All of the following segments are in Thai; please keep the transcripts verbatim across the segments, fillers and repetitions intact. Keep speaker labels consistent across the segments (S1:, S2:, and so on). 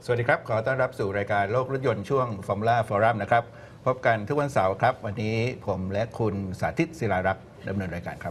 S1: สวัสดีครับขอต้อนรับสู่รายการโลกรถยนต์ช่วง Formula Forum นะครับพบกันทุกวันเสาร์ครับวันนี้ผมและคุณสาธิตศิลารักษ์ดำเนินรายการครับ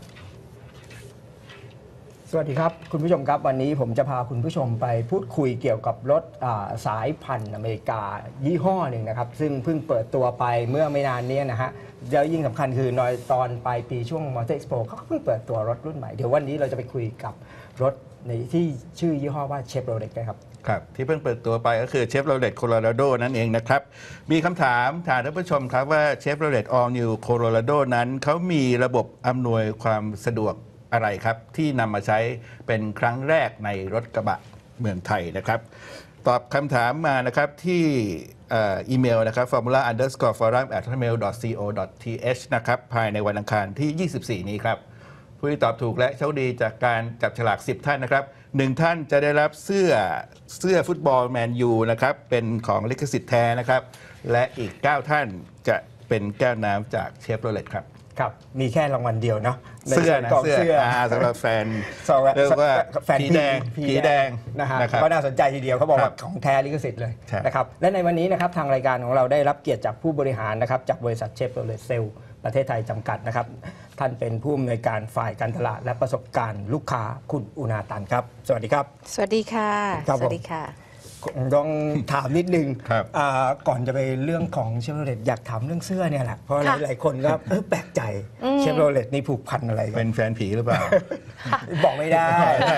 S2: สวัสดีครับคุณผู้ชมครับวันนี้ผมจะพาคุณผู้ชมไปพูดคุยเกี่ยวกับรถสายพันธุ์อเมริกายี่ห้อหนึ่งนะครับซึ่งเพิ่งเปิดตัวไปเมื่อไม่นานนี้นะฮะแล้วยิ่งสำคัญคือในตอนปลายปีช่วง Motor Expo เขาเพิ่งเปิดตัวรถรุ่นใหม่เดี๋ยววันนี้เราจะไปคุยกับรถในที่ชื่อยี่ห้อว่า Chevrolet นะครับ
S1: ครับที่เพิ่งเปิดตัวไปก็คือ Chevrolet Colorado นั่นเองนะครับมีคำถามถามท่านผู้ชมครับว่า Chevrolet All New Colorado นั้นเขามีระบบอำนวยความสะดวกอะไรครับที่นำมาใช้เป็นครั้งแรกในรถกระบะเมืองไทยนะครับตอบคำถามมานะครับที่อีเมลนะครับ formula underscore forum at hotmail dot co dot th นะครับภายในวันอังคารที่ยี่สิบสี่นี้ครับผู้ที่ตอบถูกและโชคดีจากการจับฉลากสิบท่านนะครับหนึ่งท่านจะได้รับเสื้อเสื้อฟุตบอลแมนยูนะครับเป็นของลิขสิทธิ์แท้นะครับและอีกเก้าท่านจะเป็นแก้วน้ำจากเชฟโรเลตครับ
S2: ครับมีแค่รางวัลเดียวเนาะ
S1: เสื้อนะเสื้อสำหรับแฟนเรียกว่าผีแดงผีแดง
S2: นะฮะก็น่าสนใจทีเดียวเขาบอกว่าของแท้ลิขสิทธิ์เลยนะครับและในวันนี้นะครับทางรายการของเราได้รับเกียรติจากผู้บริหารนะครับจากบริษัทเชฟโรเลตเซลล์ประเทศไทยจำกัดนะครับท่านเป็นผู้อำนวยการฝ่ายการตลาดและประสบการณ์ลูกค้าคุณอุณาตันครับสวัสดีครับ
S3: สวัสดีค่ะสวัสดีค่ะ
S2: ต้องถามนิดนึงก่อนจะไปเรื่องของเชฟโรเลตอยากถามเรื่องเสื้อเนี่ยแหละเพราะหลายๆคนก็แปลกใจเชฟโรเลตนี่ผูกพันอะไร
S1: เป็นแฟนผีหรือเปล่า
S2: บอกไม่ได้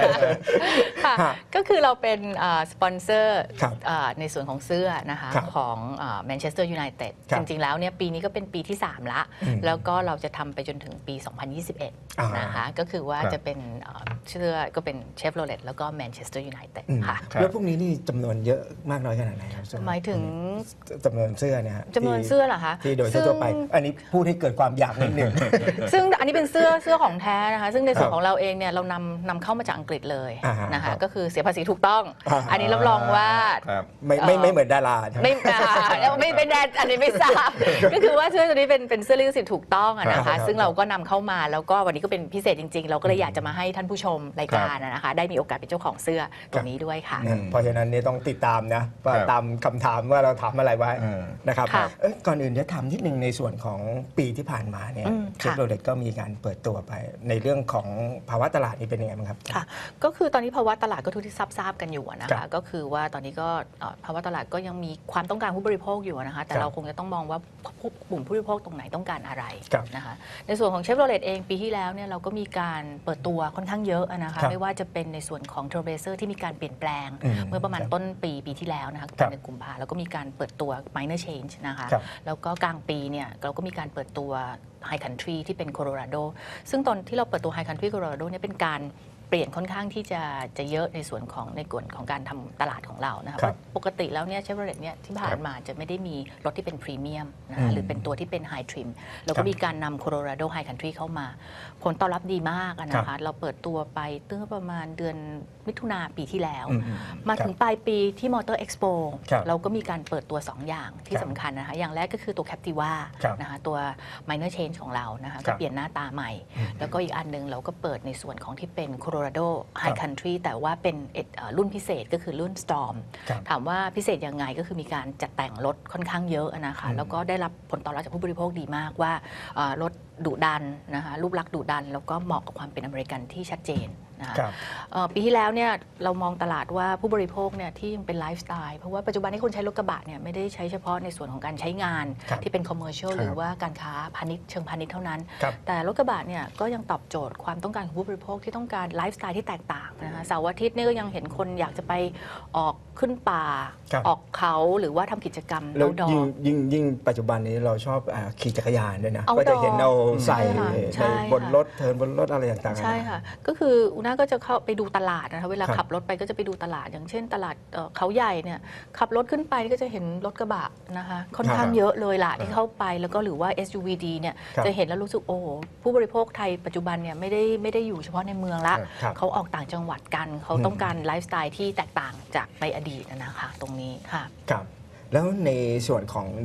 S3: ก็คือเราเป็นสปอนเซอร์ในส่วนของเสื้อนะคะของแมนเชสเตอร์ยูไนเต็ดจริงๆแล้วเนี่ยปีนี้ก็เป็นปีที่สามละแล้วก็เราจะทำไปจนถึงปีสองพันยี่สิบเอ็ดนะคะก็คือว่าจะเป็นเสื้อก็เป็นเชฟโรเลตแล้วก็แมนเชสเตอร์ยูไนเต็ดค่ะ
S2: แล้วพวกนี้นี่จำนวนเยอะมากน้อยขนาดไหนครับ
S3: หมายถึง
S2: จำนวนเสื้อเนี่ย
S3: จำนวนเสื้อเหรอคะ
S2: ที่โดยทั่วไปอันนี้พูดให้เกิดความอยากนิดนึง
S3: ซึ่งอันนี้เป็นเสื้อเสื้อของแท้นะคะซึ่งในส่วนของเราเองเนี่ยเรานำนำเข้ามาจากอังกฤษเลยนะคะก็คือเสียภาษีถูกต้องอันนี้รับรองว่า
S2: ไม่ไม่ไม่เหมือนดารา
S3: ไม่ไม่เป็นแดนอันนี้ไม่ทราบก็คือว่าเสื้อตัวนี้เป็นเป็นเสื้อลิขสิทธิ์ถูกต้องนะคะซึ่งเราก็นำเข้ามาแล้วก็วันนี้ก็เป็นพิเศษจริงๆเราก็เลยอยากจะมาให้ท่านผู้ชมรายการนะคะได้มีโอกาสเป็นเจ้าของเสื้อตัวนี้ด้วยค่ะ
S2: เพราะฉะนั้นเนี่ยต้องติดตามนะตามคำถามว่าเราถามอะไรไว้นะครับก่อนอื่นจะถามนิดนึงในส่วนของปีที่ผ่านมาเนี่ยเชฟโรเลตก็มีการเปิดตัวไปในเรื่องของภาวะตลาดนี่เป็นยังไงบ้างครับ
S3: ค่ะก็คือตอนนี้ภาวะตลาดก็ทุกที่ทราบกันอยู่นะคะก็คือว่าตอนนี้ก็ภาวะตลาดก็ยังมีความต้องการผู้บริโภคอยู่นะคะแต่เราคงจะต้องมองว่ากลุ่มผู้บริโภคตรงไหนต้องการอะไรนะคะในส่วนของเชฟโรเลตเองปีที่แล้วเนี่ยเราก็มีการเปิดตัวค่อนข้างเยอะนะคะไม่ว่าจะเป็นในส่วนของเทอร์เบเซอร์ที่มีการเปลี่ยนแปลงเมื่อประมาณต้นปีปีที่แล้วนะคะในกุมภาแล้วก็มีการเปิดตัว minor change นะคะแล้วก็กลางปีเนี่ยเราก็มีการเปิดตัว High Country ที่เป็น Colorado ซึ่งตอนที่เราเปิดตัว High Country Colorado เนี่ยเป็นการเปลี่ยนค่อนข้างที่จะจะเยอะในส่วนของในกลุ่มของการทำตลาดของเรานะคะปกติแล้วเนี่ยเชฟโรเลตเนี่ยที่ผ่านมาจะไม่ได้มีรถที่เป็นพรีเมียมนะคะหรือเป็นตัวที่เป็นไฮทริมแล้วก็มีการนำ Colorado High Country เข้ามาผลตอบรับดีมากนะคะเราเปิดตัวไปตั้งประมาณเดือนมิถุนาปีที่แล้วมาถึงปลายปีที่ Motor Expo เราก็มีการเปิดตัวสองอย่างที่สำคัญนะคะอย่างแรกก็คือตัว Captiva นะคะตัว minor change ของเรานะคะก็เปลี่ยนหน้าตาใหม่แล้วก็อีกอันนึงเราก็เปิดในส่วนของที่เป็น Colorado High Country แต่ว่าเป็นรุ่นพิเศษก็คือรุ่น Storm ถามว่าพิเศษยังไงก็คือมีการจัดแต่งรถค่อนข้างเยอะนะคะแล้วก็ได้รับผลตอบรับจากผู้บริโภคดีมากว่ารถดุดันนะคะรูปลักษณ์ดุดันแล้วก็เหมาะกับความเป็นอเมริกันที่ชัดเจนนะคะปีที่แล้วเนี่ยเรามองตลาดว่าผู้บริโภคเนี่ยที่ยังเป็นไลฟ์สไตล์เพราะว่าปัจจุบันนี้คนใช้รถกระบะเนี่ยไม่ได้ใช้เฉพาะในส่วนของการใช้งานที่เป็นคอมเมอร์เชียลหรือว่าการค้าพาณิชย์เชิงพาณิชย์เท่านั้นแต่รถกระบะเนี่ยก็ยังตอบโจทย์ความต้องการของผู้บริโภคที่ต้องการไลฟ์สไตล์ที่แตกต่างนะคะเสาร์อาทิตย์นี่ก็ยังเห็นคนอยากจะไปออกขึ้นป่าออกเขาหรือว่าทำกิจกรรม
S2: แล้วยิ่งยิ่งยิ่งปัจจุบันนี้เราชอบขี่จักรยานด้วยนะก็จะเห็นเอาใส่ในบนรถเทิร์นบนรถอะไรต่างๆ
S3: ใช่ค่ะก็คืออุณาก็จะเข้าไปดูตลาดนะคะเวลาขับรถไปก็จะไปดูตลาดอย่างเช่นตลาดเขาใหญ่เนี่ยขับรถขึ้นไปก็จะเห็นรถกระบะนะคะค่อนข้างเยอะเลยล่ะที่เข้าไปแล้วก็หรือว่า เอส ยู วี ดี เนี่ยจะเห็นแล้วรู้สึกโอ้ผู้บริโภคไทยปัจจุบันเนี่ยไม่ได้ไม่ได้อยู่เฉพาะในเมืองละเขาออกต่างจังหวัดกันเขาต้องการไลฟ์สไตล์ที่แตกต่างจากในอดีตนะคะตรงนี้ค่ะ
S2: ครับแล้วในส่วนของ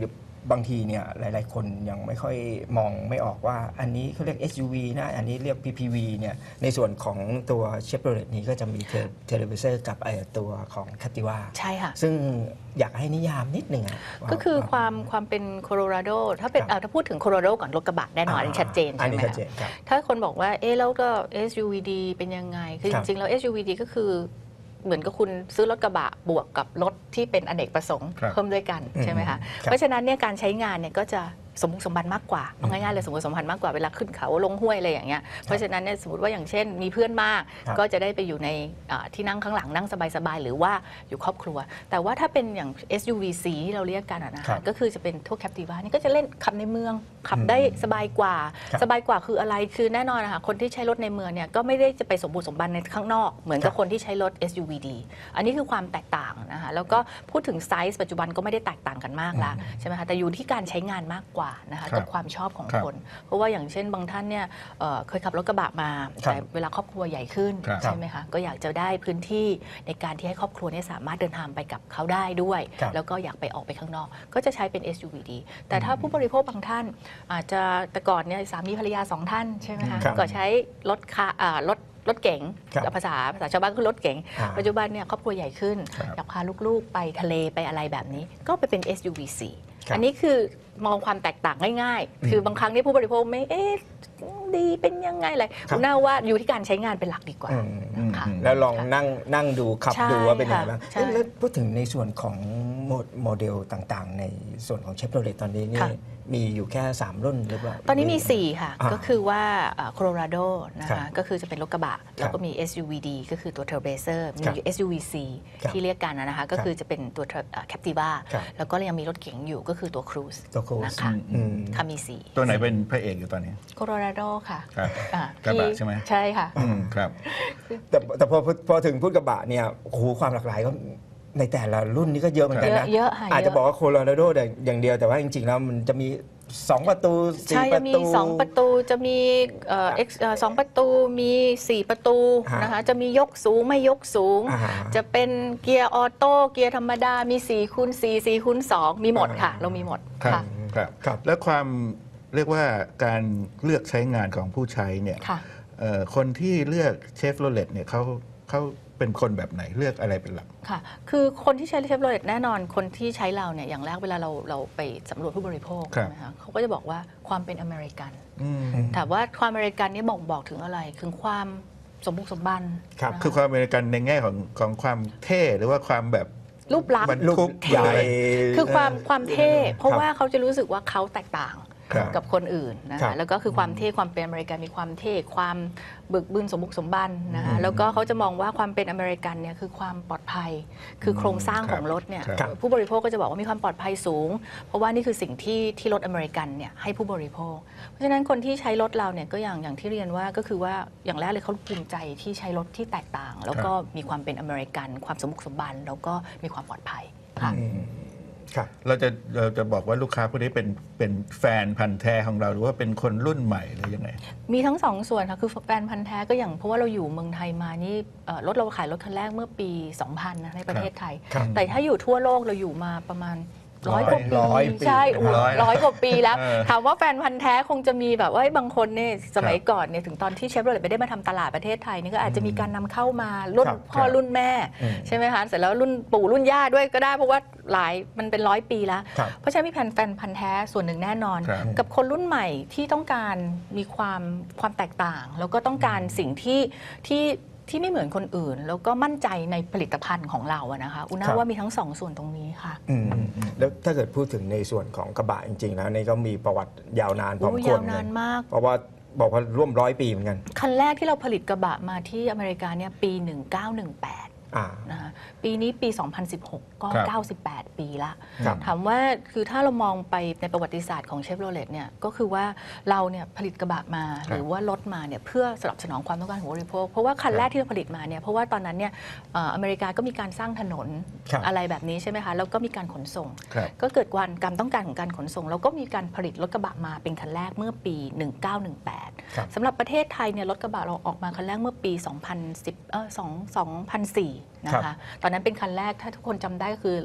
S2: บางทีเนี่ยหลายๆคนยังไม่ค่อยมองไม่ออกว่าอันนี้เขาเรียก เอส ยู วี นะอันนี้เรียก พี พี วี เนี่ยในส่วนของตัว Chevrolet นี้ก็จะมีเทเลวิเซอร์กับไอตัวของ Captiva
S3: ใช่ค่ะ
S2: ซึ่งอยากให้นิยามนิดหนึ่งอะว่า
S3: ก็คือความความเป็นโคโลราโดถ้าเป็น
S2: ครับ
S3: เอาถ้าพูดถึงโคโลราโดก่อนรถกระบะแน่นอนอันนี้ชัดเจน
S2: อัน
S3: ใช่ไห
S2: นี้
S3: ม
S2: ชัด
S3: คะ
S2: เจนครับ
S3: ถ้าคนบอกว่าเอ๊ะแล้วก็ เอส ยู วี ดี เป็นยังไง คือ
S2: ค
S3: จ
S2: รับ
S3: ริงๆแล้ว เอส ยู วี ดี ก็คือเหมือนกับคุณซื้อรถกระบะบวกกับรถที่เป็นอเนกประสงค์
S1: ครับ
S3: เพิ่มด้วยกัน
S2: อืม
S3: ใช่ไหมคะ
S2: ครับ
S3: เพราะฉะนั้นเนี่ยการใช้งานเนี่ยก็จะสมบุกสมบันมากกว่าเอาง่ายๆเลยสมบุกสมบันมากกว่าเวลาขึ้นเขาลงห้วยอะไรอย่างเงี้ยเพราะฉะนั้นเนี่ยสมมติว่าอย่างเช่นมีเพื่อนมาก
S2: ครับ
S3: ก็จะได้ไปอยู่ในอ่าที่นั่งข้างหลังนั่งสบายๆหรือว่าอยู่ครอบครัว แต่ว่าถ้าเป็นอย่าง เอส ยู วี ซี ที่เราเรียกกันอะนะ
S2: ครั
S3: คะ
S2: บ
S3: ก็คือจะเป็นทั่ว Captiva นี่ก็จะเล่นขับในเมืองขับได้สบายกว่า
S2: ครับ
S3: สบายกว่าคืออะไรคือแน่นอนนะคะคนที่ใช้รถในเมืองเนี่ยก็ไม่ได้จะไปสมบูรณ์สมบันในข้างนอก เหมือนกับ
S2: ครับ
S3: คนที่ใช้รถ เอส ยู วี ดี อันนี้คือความแตกต่างนะคะแล้วก็พูดถึงไซส์ปัจจุบันก็ไม่ได้แตกต่างกันมากละใช่ไหมคะแต่อยู่ที่การใช้งานมากกว่านะคะ
S1: ครับ
S3: กับความชอบของ
S1: ครับ
S3: คน เพราะว่าอย่างเช่นบางท่านเนี่ยเอ่อเคยขับรถกระบะมา
S2: ครับ
S3: แต่เวลาครอบครัวใหญ่ขึ้น
S1: ครับ
S3: ใช่ไหมคะก็อยากจะได้พื้นที่ในการที่ให้ครอบครัวเนี่ยสามารถเดินทางไปกับเขาได้ด้วย
S2: ครับ
S3: แล้วก็อยากไปออกไปข้างนอก ก็จะใช้เป็น เอส ยู วี ดี แต่ถ้าผู้บริโภคบางท่าน อาจจะแต่ก่อนเนี่ยสามีภรรยาสองท่านใช่ไหมคะ
S2: ครับ
S3: ก็ใช้รถคาอ่ารถรถเก๋ง
S2: ครับ
S3: ภาษาภาษาชาวบ้านคือรถเก๋ง
S2: อ่า
S3: ปัจจุบันเนี่ยครอบครัวใหญ่ขึ้น
S1: ครับ
S3: อยากพาลูกๆ ไปทะเลไปอะไรแบบนี้ ก็ไปเป็น เอส ยู วี ซี
S2: ครับ
S3: อันนี้คือมองความแตกต่างง่าย
S2: อืม
S3: ๆ คือบางครั้งที่ผู้บริโภคไม่เอ๊ะดีเป็นยังไงอะไร
S2: ครับ
S3: คุณน่าว่าอยู่ที่การใช้งานเป็นหลักดีกว่า
S2: อืม
S3: นะคะ
S1: อืม
S2: แล้วลองนั่งนั่งดูขับ
S3: ใช่
S2: ดูว่าเป็นยังไง
S3: ค่ะ
S2: บ้าง
S3: ใช่
S2: เอ๊ะแล้วพูดถึงในส่วนของโมโมเดลต่างๆ ในส่วนของเชฟโรเลตตอนนี้นี่
S3: ค่ะ
S2: มีอยู่แค่ 3 รุ่นหรือเปล่า
S3: ตอนนี้มี สี่ ค่ะ
S2: อ่า
S3: ก็คือว่าโคโลราโดนะ
S2: ครั
S3: คะ
S2: บ
S3: ก็คือจะเป็นรถกระบะ แล้วก็มี เอส ยู วี ดี ก็คือตัว Trailblazer มี
S2: ครับ
S3: เอส ยู วี ซี
S2: ครับ
S3: ที่เรียกกันนะคะ ก็คือจะเป็นตัว Captiva
S2: ครับ
S3: แล้วก็ยังมีรถเก๋งอยู่ก็คือตัว Cruise
S2: ตัว Cruise
S3: นะคะ
S2: อืม
S3: ค่ะมีสี่
S1: ตัวไหนเป็นพระเอกอยู่ตอนนี้
S3: โคโลราโดค่ะ
S1: ครับ
S3: อ่
S1: กระบะ
S3: ที่
S1: ใช่ไหม
S3: ใช่ค่ะ
S1: อืมครับ
S2: แต่แต่พอพอถึงพูดกระบะเนี่ยโอ้โหความหลากหลายก็ในแต่ละรุ่นนี้ก็เยอะเหมือนกันนะ
S3: เยอะค่ะ
S2: อาจ
S3: เย
S2: จะ
S3: อะ
S2: บอกว่าโคโลราโดอย่างเดียวแต่ว่าจริงๆแล้วมันจะมี สอง ประตู
S3: ใช่
S2: สี่ป
S3: จะ
S2: ระ
S3: มี
S2: ตู
S3: สองประตูจะมีเอ่อ X เอ่อสองประตูมีสี่ประตู
S2: ฮะ
S3: นะคะจะมียกสูงไม่ยกสูง
S2: อ่า
S3: จะเป็นเกียร์ออโต้เกียร์ธรรมดามีสี่คูณสี่ สี่คูณสองมีหมดค่ะ
S2: อ่า
S3: เรามีหมด
S1: ครับ
S3: ค่ะ
S1: ครับ
S2: ครับ
S1: แล้วความเรียกว่าการเลือกใช้งานของผู้ใช้เนี่ย
S3: ค่ะ
S1: เอ่อคนที่เลือกเชฟโรเลตเนี่ยเขาเขาเป็นคนแบบไหนเลือกอะไรเป็นหลัก
S3: ค่ะ คือคนที่ใช้เชฟโรเลตแน่นอนคนที่ใช้เราเนี่ยอย่างแรกเวลาเราเราไปสำรวจผู้บริโภค
S1: ครับ
S3: ใช่ไหมคะเขาก็จะบอกว่าความเป็นอเมริกัน
S1: อืม
S3: ถามว่าความอเมริกันนี่บอกบอกถึงอะไรคือความสมบุกสมบัน
S2: ครับ
S3: นะะ
S1: คือความอเมริกันในแง่ของของความเท่หรือว่าความแบบ
S3: รูปลักษ
S1: บร
S3: ณ์
S1: ร
S2: ลูก
S1: ทุก
S2: ใหญ่
S3: คือความความเท่ เพราะ
S2: ครับ
S3: ว่าเขาจะรู้สึกว่าเขาแตกต่าง
S1: ครับ
S3: กับคนอื่นนะ
S2: ครั
S3: คะ
S2: บ
S3: แล้วก็คือความเท่ความเป็นอเมริกันมีความเท่ความบึกบึนสมบุกสมบันนะคะ
S2: อืม
S3: แล้วก็เขาจะมองว่าความเป็นอเมริกันเนี่ยคือความปลอดภัย คือโครงสร้าง
S1: ครับ
S3: ของรถเนี่ย
S1: ครับ
S3: ผู้บริโภคก็จะบอกว่ามีความปลอดภัยสูง เพราะว่านี่คือสิ่งที่ที่รถอเมริกันเนี่ยให้ผู้บริโภค เพราะฉะนั้นคนที่ใช้รถเราเนี่ยก็อย่างอย่างที่เรียนว่าก็คือว่าอย่างแรกเลยเขาภูมิใจที่ใช้รถที่แตกต่าง แล้วก็มีความเป็นอเมริกัน ความสมบุกสมบันแล้วก็มีความปลอดภัยค่ะ
S2: อืมครับ
S1: เราจะเราจะบอกว่าลูกค้าพวกนี้เป็นเป็นแฟนพันธ์แท้ของเราหรือว่าเป็นคนรุ่นใหม่หรือยังไง
S3: มีทั้งสองส่วนค่ะคือแฟนพันธ์แท้ก็อย่างเพราะว่าเราอยู่เมืองไทยมานี่เอ่อรถเราขายรถคันแรกเมื่อปี สองพัน นะในประเทศไทย
S2: ครับ
S3: แต่ถ้าอยู่ทั่วโลกเราอยู่มาประมาณร้อยกว่าปี
S2: ร้อยปี
S3: ใช่โอ้โห
S1: ร้อย
S3: ร้อยกว่าปีแล้ว
S1: เออ
S3: ถามว่าแฟนพันธ์แท้คงจะมีแบบว่าเอ้ยบางคนเนี่ยสมัยก่อนเนี่ยถึงตอนที่เชฟโรเลตไม่ได้มาทำตลาดประเทศไทยนี่ก็อาจจะมีการนำเข้ามารุ่น
S2: ครับ
S3: พ่อรุ่นแม่
S2: อืม
S3: ใช่ไหมคะเสร็จแล้วรุ่นปู่รุ่นย่าด้วยก็ได้เพราะว่าหลายมันเป็นร้อยปีแล้ว
S2: ครับ
S3: เพราะฉะนั้นมีแฟนแฟนพันธ์แท้ส่วนหนึ่งแน่นอน
S1: ครับ
S3: กับคนรุ่นใหม่ที่ต้องการมีความความแตกต่าง แล้วก็ต้องการสิ่งที่ที่ที่ไม่เหมือนคนอื่น แล้วก็มั่นใจในผลิตภัณฑ์ของเราอะนะคะอุ
S2: ค
S3: ณา
S2: รับ
S3: ว่ามีทั้งสองส่วนตรงนี้ค่ะ
S2: อืมแล้วถ้าเกิดพูดถึงในส่วนของกระบะจริงๆแล้วนี่ก็มีประวัติยาวนานพอสม
S3: โอ้
S2: ควร
S3: ยาว
S2: เหมือน
S3: นา
S2: กัน
S3: นมาก
S2: เพราะว่าบอกว่าร่วมร้อยปีเหมือนกัน
S3: คันแรกที่เราผลิตกระบะมาที่อเมริกาเนี่ยปี หนึ่งเก้าหนึ่งแปด
S2: อ่า
S3: นะคะปีนี้ปี สองพันสิบหก ก็
S1: ครับ
S3: เก้าสิบแปด ปีละ
S2: ครับ
S3: ถามว่าคือถ้าเรามองไปในประวัติศาสตร์ของเชฟโรเลตเนี่ยก็คือว่าเราเนี่ยผลิตกระบะมา
S1: ครับ
S3: หรือว่ารถมาเนี่ยเพื่อสนับสนองความต้องการของบริโภคเพราะว่าคันแรกที่เราผลิตมาเนี่ยเพราะว่าตอนนั้นเนี่ยเอ่ออเมริกาก็มีการสร้างถนน
S2: ครับ
S3: อะไรแบบนี้ใช่ไหมคะแล้วก็มีการขนส่ง
S1: ครับ
S3: ก็เกิดความการต้องการของการขนส่ง แล้วก็มีการผลิตรถกระบะมาเป็นคันแรกเมื่อปี หนึ่งเก้าหนึ่งแปด
S2: ครับ
S3: สำหรับประเทศไทยเนี่ยรถกระบะเราออกมาคันแรกเมื่อปี สองพันสิบ เออสอง สองพันสี่ นะ
S2: ครั
S3: คะ
S2: บ
S3: ตอนนั้นเป็นคันแรกถ้าทุกคนจำได้ก็คือ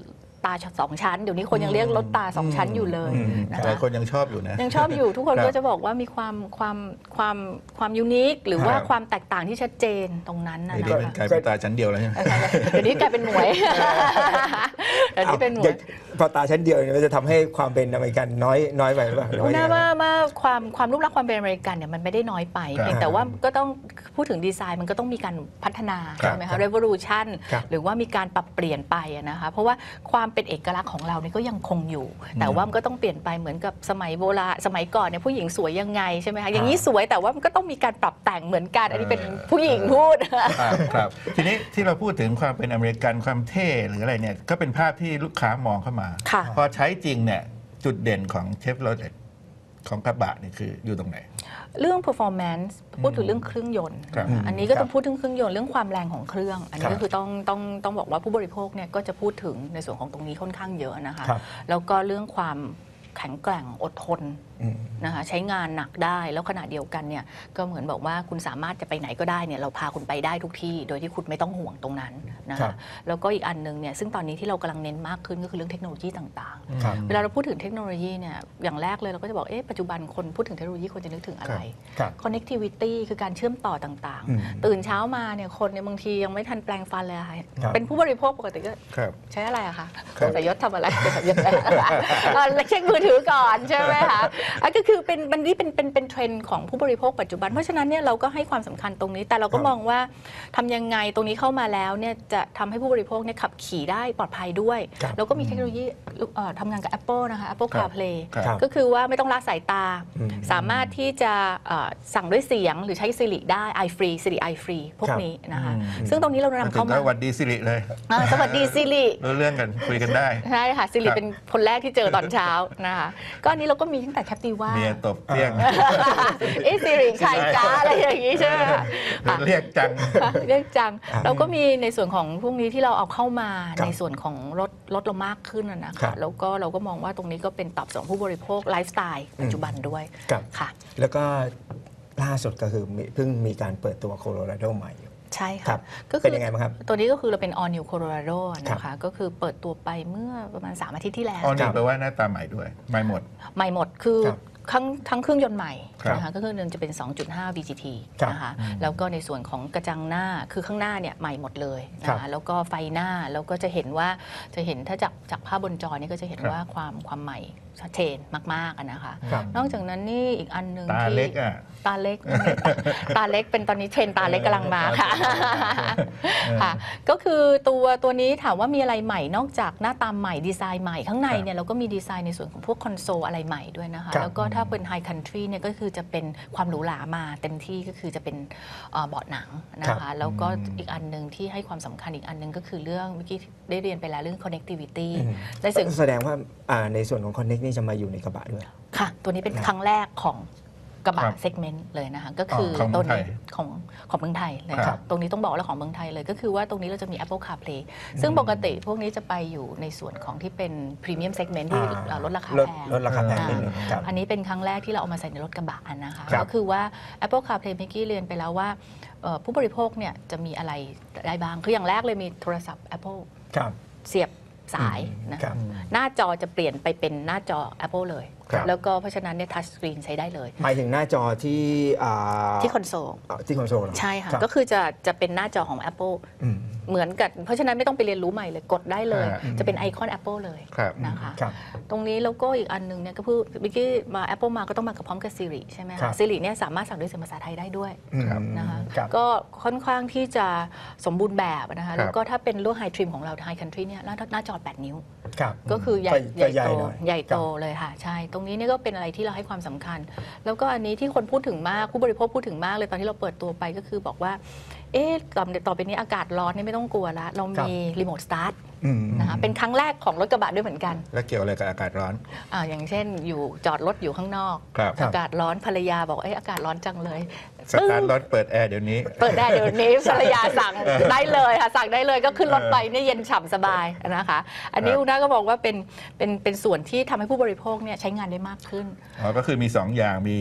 S3: ตาสองชั้นเดี๋ยวนี้คนยังเรียกรถตาสองชั้นอยู่เลยนะ
S1: หลาย
S3: คะ
S1: คนยังชอบอยู่นะ
S3: ยังชอบอยู่ทุกคน
S1: ครับ
S3: ก็จะบอกว่ามีความความความความยูนิคหรือว่า
S1: ครับ
S3: ความแตกต่างที่ชัดเจนตรงนั้นนะ
S1: เดี๋ยวนี้
S3: นะ
S1: เป็น
S3: คะ
S1: กลายเป็นตาชั้นเดียวแล้วใช่ไหม
S3: เดี๋ยวนี้กลายเป็นหมวยเดี๋ยวนี้เป็นหมวย
S2: พอตาชั้นเดียวเนี่ยมันจะทำให้ความเป็นอเมริกันน้อยน้อยไปหรือเปล่าน้อย
S3: น่า
S2: ยังไง
S3: ว่าว่าความความรูปลักษณ์ความเป็นอเมริกันเนี่ยมันไม่ได้น้อยไป
S1: ครับ
S3: เพียงแต่ว่าก็ต้องพูดถึงดีไซน์มันก็ต้องมีการพัฒนา
S1: ครับ
S3: ใช่ไหมคะ revolution
S2: ครับ
S3: หรือว่ามีการปรับเปลี่ยนไปอะนะคะเพราะว่าความเป็นเอกลักษณ์ของเราเนี่ยก็ยังคงอยู่ แต่ว่ามันก็ต้องเปลี่ยนไปเหมือนกับสมัยโบราณสมัยก่อนเนี่ยผู้หญิงสวยยังไงใช่ไหมคะอย่างนี้สวยแต่ว่ามันก็ต้องมีการปรับแต่งเหมือนกัน อันนี้เป็นผู้หญิงพูด
S1: ครับครับทีนี้ที่เราพูดถึงความเป็นอเมริกันความเท่หรืออะไรเนี่ยก็เป็นภาพที่ลูกค้ามองเข้ามา
S3: ค่ะ
S1: พอใช้จริงเนี่ยจุดเด่นของเชฟโรเลตของกระบะนี่คืออยู่ตรงไหน
S3: เรื่อง performance พูดถึงเรื่องเครื่องยนต์
S1: ครับ
S3: นะคะอันนี้ก็ต้องพูดถึงเครื่องยนต์เรื่องความแรงของเครื่อง อันนี้ก็คือต้องต้องต้องบอกว่าผู้บริโภคเนี่ยก็จะพูดถึงในส่วนของตรงนี้ค่อนข้างเยอะนะคะ
S2: ครับ
S3: แล้วก็เรื่องความแข็งแกร่งอดทน
S2: อืม
S3: นะคะใช้งานหนักได้แล้วขณะเดียวกันเนี่ยก็เหมือนบอกว่าคุณสามารถจะไปไหนก็ได้เนี่ยเราพาคุณไปได้ทุกที่ โดยที่คุณไม่ต้องห่วงตรงนั้นนะ
S2: ครั
S3: คะ
S2: บ
S3: แล้วก็อีกอันหนึงเนี่ยซึ่งตอนนี้ที่เรากำลังเน้นมากขึ้นก็คือเรื่องเทคโนโลยีต่างๆ
S2: ครับ
S3: เวลาเราพูดถึงเทคโนโลยีเนี่ยอย่างแรกเลยเราก็จะบอกเอ๊ะปัจจุบันคนพูดถึงเทคโนโลยีควรจะนึกถึงอะไร
S2: ครับ
S3: connectivity คือการเชื่อมต่อต่าง
S2: อืม
S3: ๆ ตื่นเช้ามาเนี่ยคนเนี่ยบางทียังไม่ทันแปลงฟันเลยอะค่ะ
S2: ครับ
S3: เป็นผู้บริโภคปกติก็
S1: ครับ
S3: ใช้อะไรอะคะ
S1: ครับ
S3: แต่ยศทำอะไรเป็นแบบยังไงอ่ะเช็คมือถือก่อนใช่ไหมคะอ่ะก็คือเป็นมันนี่เป็นเป็นเป็นเทรนด์ของผู้บริโภคปัจจุบันเพราะฉะนั้นเนี่ยเราก็ให้ความสำคัญตรงนี้ แต่เราก็
S2: ครับ
S3: มองว่าทำยังไงตรงนี้เข้ามาแล้วเนี่ยจะทำให้ผู้บริโภคเนี่ยขับขี่ได้ปลอดภัยด้วย
S2: ครับ
S3: แล้วก็มีเทคโนโลยีเอ่อทำงานกับ Apple นะคะ Apple
S1: ครับ
S3: CarPlay
S1: ครับ
S3: ก็คือว่าไม่ต้องละสายตา
S2: อืม
S3: สามารถที่จะเอ่อสั่งด้วยเสียงหรือใช้ Siri ได้ iFree Siri iFree พวก
S2: ครับ
S3: นี้นะคะ
S1: อืม
S3: ซึ่งตรงนี้เรานำ
S1: ถึ
S3: เข้าง มา
S1: ก็หวัดดีสิริเลย
S3: อ่าสวัสดี Siri
S1: รู้เรื่องกันคุยกันได้
S3: ใช่ค่ะ Siri
S1: ครับ
S3: เป็นคนแรกที่เจอตอนเช้านะคะก็อันนี้เราก็มีตั้งแต่ Captiva
S1: เมียตบเที่ยง
S3: เอ๊ะ Siri ใครจ้าอะไรอย่างนี้ใช่ไหมคะค่ะ
S1: เรียกจัง
S3: เรียกจัง
S2: อ่า
S3: เราก็มีในส่วนของพวกนี้ที่เราเอาเข้ามา
S2: ครับ
S3: ในส่วนของรถรถเรามากขึ้นนะนะ
S2: ครั
S3: คะ
S2: บ
S3: แล้วก็เราก็มองว่าตรงนี้ก็เป็นตอบสนองผู้บริโภคไลฟ์สไตล์ปัจจุบันด้วย
S2: ครับ
S3: ค่ะ
S2: แล้วก็ล่าสุดก็คือมีเพิ่งมีการเปิดตัวโคโลราโดใหม่อยู่
S3: ใช่
S2: ครั
S3: ค่ะ
S2: บ
S3: ก็
S2: เป็นยังไงบ้างครับ
S3: ตัวนี้ก็คือเราเป็น All New Colorado
S2: ครับ
S3: นะคะก็คือเปิดตัวไปเมื่อประมาณ สาม อาทิตย์ที่แล้ว
S1: อ๋อ
S2: ครั
S1: นี่
S2: บ
S1: แปลว่าหน้าตาใหม่ด้วย ใหม่หมด
S3: ใหม่หมดคือ
S2: ครับ
S3: ทั้งทั้งเครื่องยนต์ใหม่
S1: ครับ
S3: นะคะก็คือหนึ่งจะเป็น สองจุดห้า วี จี ที
S2: ครับ
S3: นะคะแล้วก็ในส่วนของกระจังหน้าคือข้างหน้าเนี่ยใหม่หมดเลยนะ
S2: ครั
S3: คะ
S2: บ
S3: แล้วก็ไฟหน้าแล้วก็จะเห็นว่าจะเห็นถ้าจากจากภาพบนจอนี่ก็จะเห็น
S1: ครับ
S3: ว่าความความใหม่ชัดเจนมากๆอะนะคะ
S2: ครับ
S3: นอกจากนั้นนี่อีกอันหนึ่ง
S1: ตา
S3: ที่
S1: เล็กอ่ะ
S3: ตาเล็ก ตาเล็กเป็นตอนนี้เทรนด์ตาเล็กกำลังมาค่ะ ค่ะ ก็คือตัวตัวนี้ถามว่ามีอะไรใหม่นอกจากหน้าตาใหม่ดีไซน์ใหม่ข้างในเนี่ยเราก็มีดีไซน์ในส่วนของพวกคอนโซลอะไรใหม่ด้วยนะคะ
S2: ครับ
S3: แล้วก็ถ้าเป็นไฮคันทรีเนี่ยก็คือจะเป็นความหรูหรามาเต็มที่ก็คือจะเป็นเอ่อเบาะหนังนะ
S2: ครั
S3: คะ
S2: บ
S3: แล้วก็อีกอันหนึ่งที่ให้ความสำคัญอีกอันหนึ่งก็คือเรื่องเมื่อกี้ได้เรียนไปแล้วเรื่อง connectivity
S2: อืม
S3: ในส่วน
S2: แสดงว่าอ่าในส่วนของ Connect นี่จะมาอยู่ในกระบะด้วย
S3: ค่ะ ตัวนี้เป็น
S2: ครับ
S3: ครั้งแรกของกระบะ
S1: ครับ
S3: เซกเมนต์เลยนะคะ ก็คือ
S1: ของเมื
S3: ตัว
S1: องไทย
S3: นี้ของของเมืองไทยเลย
S1: ครั
S3: ค่ะ
S1: บ
S3: ตรงนี้ต้องบอกแล้วของเมืองไทยเลย ก็คือว่าตรงนี้เราจะมี Apple CarPlay ซึ่งปกติพวกนี้จะไปอยู่ในส่วนของที่เป็นพรีเมียมเซกเมนต์ที่
S2: อ่า
S3: เอ่อลดราคา
S2: ลด
S3: แพง
S2: ลดราคาแพงนิด
S3: อ่า
S2: นึงครับ
S3: อันนี้เป็นครั้งแรกที่เราเอามาใส่ในรถกระบะอันนะคะ
S2: ครับ
S3: ก็คือว่า Apple CarPlay เมื่อกี้เรียนไปแล้วว่าเอ่อผู้บริโภคเนี่ยจะมีอะไรได้บ้าง คืออย่างแรกเลยมีโทรศัพท์ Apple
S2: ครับ
S3: เสียบสายนะครับ หน้าจอจะเปลี่ยนไปเป็นหน้าจอ Apple เลย
S2: ครับ
S3: แล้วก็เพราะฉะนั้นเนี่ยทัชสกรีนใช้ได้เลย
S2: หมายถึงหน้าจอที่อ่า
S3: ที่คอนโซล
S2: อ่าที่คอนโซลเหรอ
S3: ใช่ค่ะ
S2: รับ
S3: ก็คือจะจะเป็นหน้าจอของ Apple
S2: อืม
S3: เหมือนกับเพราะฉะนั้นไม่ต้องไปเรียนรู้ใหม่เลยกดได้เลย
S1: อ่า
S3: จะเป็นไอคอน Apple เลย
S1: ครับ
S3: นะคะ
S2: ครับ
S3: ตรงนี้แล้วก็อีกอันหนึงเนี่ยก็เพิ่งเมื่อกี้มา Apple มาก็ต้องมากับพร้อมกับ Siri ใช่ไหม
S2: ครั
S3: คะ
S2: บ
S3: Siri เนี่ยสามารถสั่งด้วยเสียงภาษาไทยได้ด้วย
S2: อืม
S3: นะคะ
S2: ครับ
S3: ก็ค่อนข้างที่จะสมบูรณ์แบบนะคะ
S1: ครับ
S3: แล้วก็ถ้าเป็นรุ่นไฮทริมของเราไฮคันทรีเนี่ยหน้าหน้าจอแปดนิ้ว
S2: ครับ
S3: ก็คือใหญ่
S2: ก็
S3: ใหญ่
S2: ใหญ่
S3: โต
S2: หน่อย
S3: ใหญ่โต
S2: ครับ
S3: เลยค่ะใช่ ตรงนี้เนี่ยก็เป็นอะไรที่เราให้ความสำคัญ แล้วก็อันนี้ที่คนพูดถึงมากผู้บริโภคพูดถึงมากเลยตอนที่เราเปิดตัวไปก็คือบอกว่าเอ๊ะต่อต่อไปนี้อากาศร้อนเนี่ยไม่ต้องกลัวละเรามีรีโมทสตาร์ท
S2: อืม
S3: นะคะเป็นครั้งแรกของรถกระบะด้วยเหมือนกัน
S1: แล้วเกี่ยวอะไรกับอากาศร้อน
S3: อ่าอย่างเช่นอยู่จอดรถอยู่ข้างนอก
S1: ครับ
S3: อากาศร้อนภรรยาบอกเอ้ยอากาศร้อนจังเลย
S1: สตาร์ทรถเปิดแอร์เดี๋ยวนี้
S3: เปิดได้เดี๋ยวนี้ภรรยาสั่งได้เลยค่ะสั่งได้เลยก็ขึ้นรถไปเนี่ยเย็นฉ่ำสบายนะคะ อันนี้
S1: ครับ
S3: อุณาก็บอกว่าเป็นเป็นเป็นส่วนที่ทำให้ผู้บริโภคเนี่ยใช้งานได้มากขึ้น
S1: อ๋อก็คือมีสองอย่างมี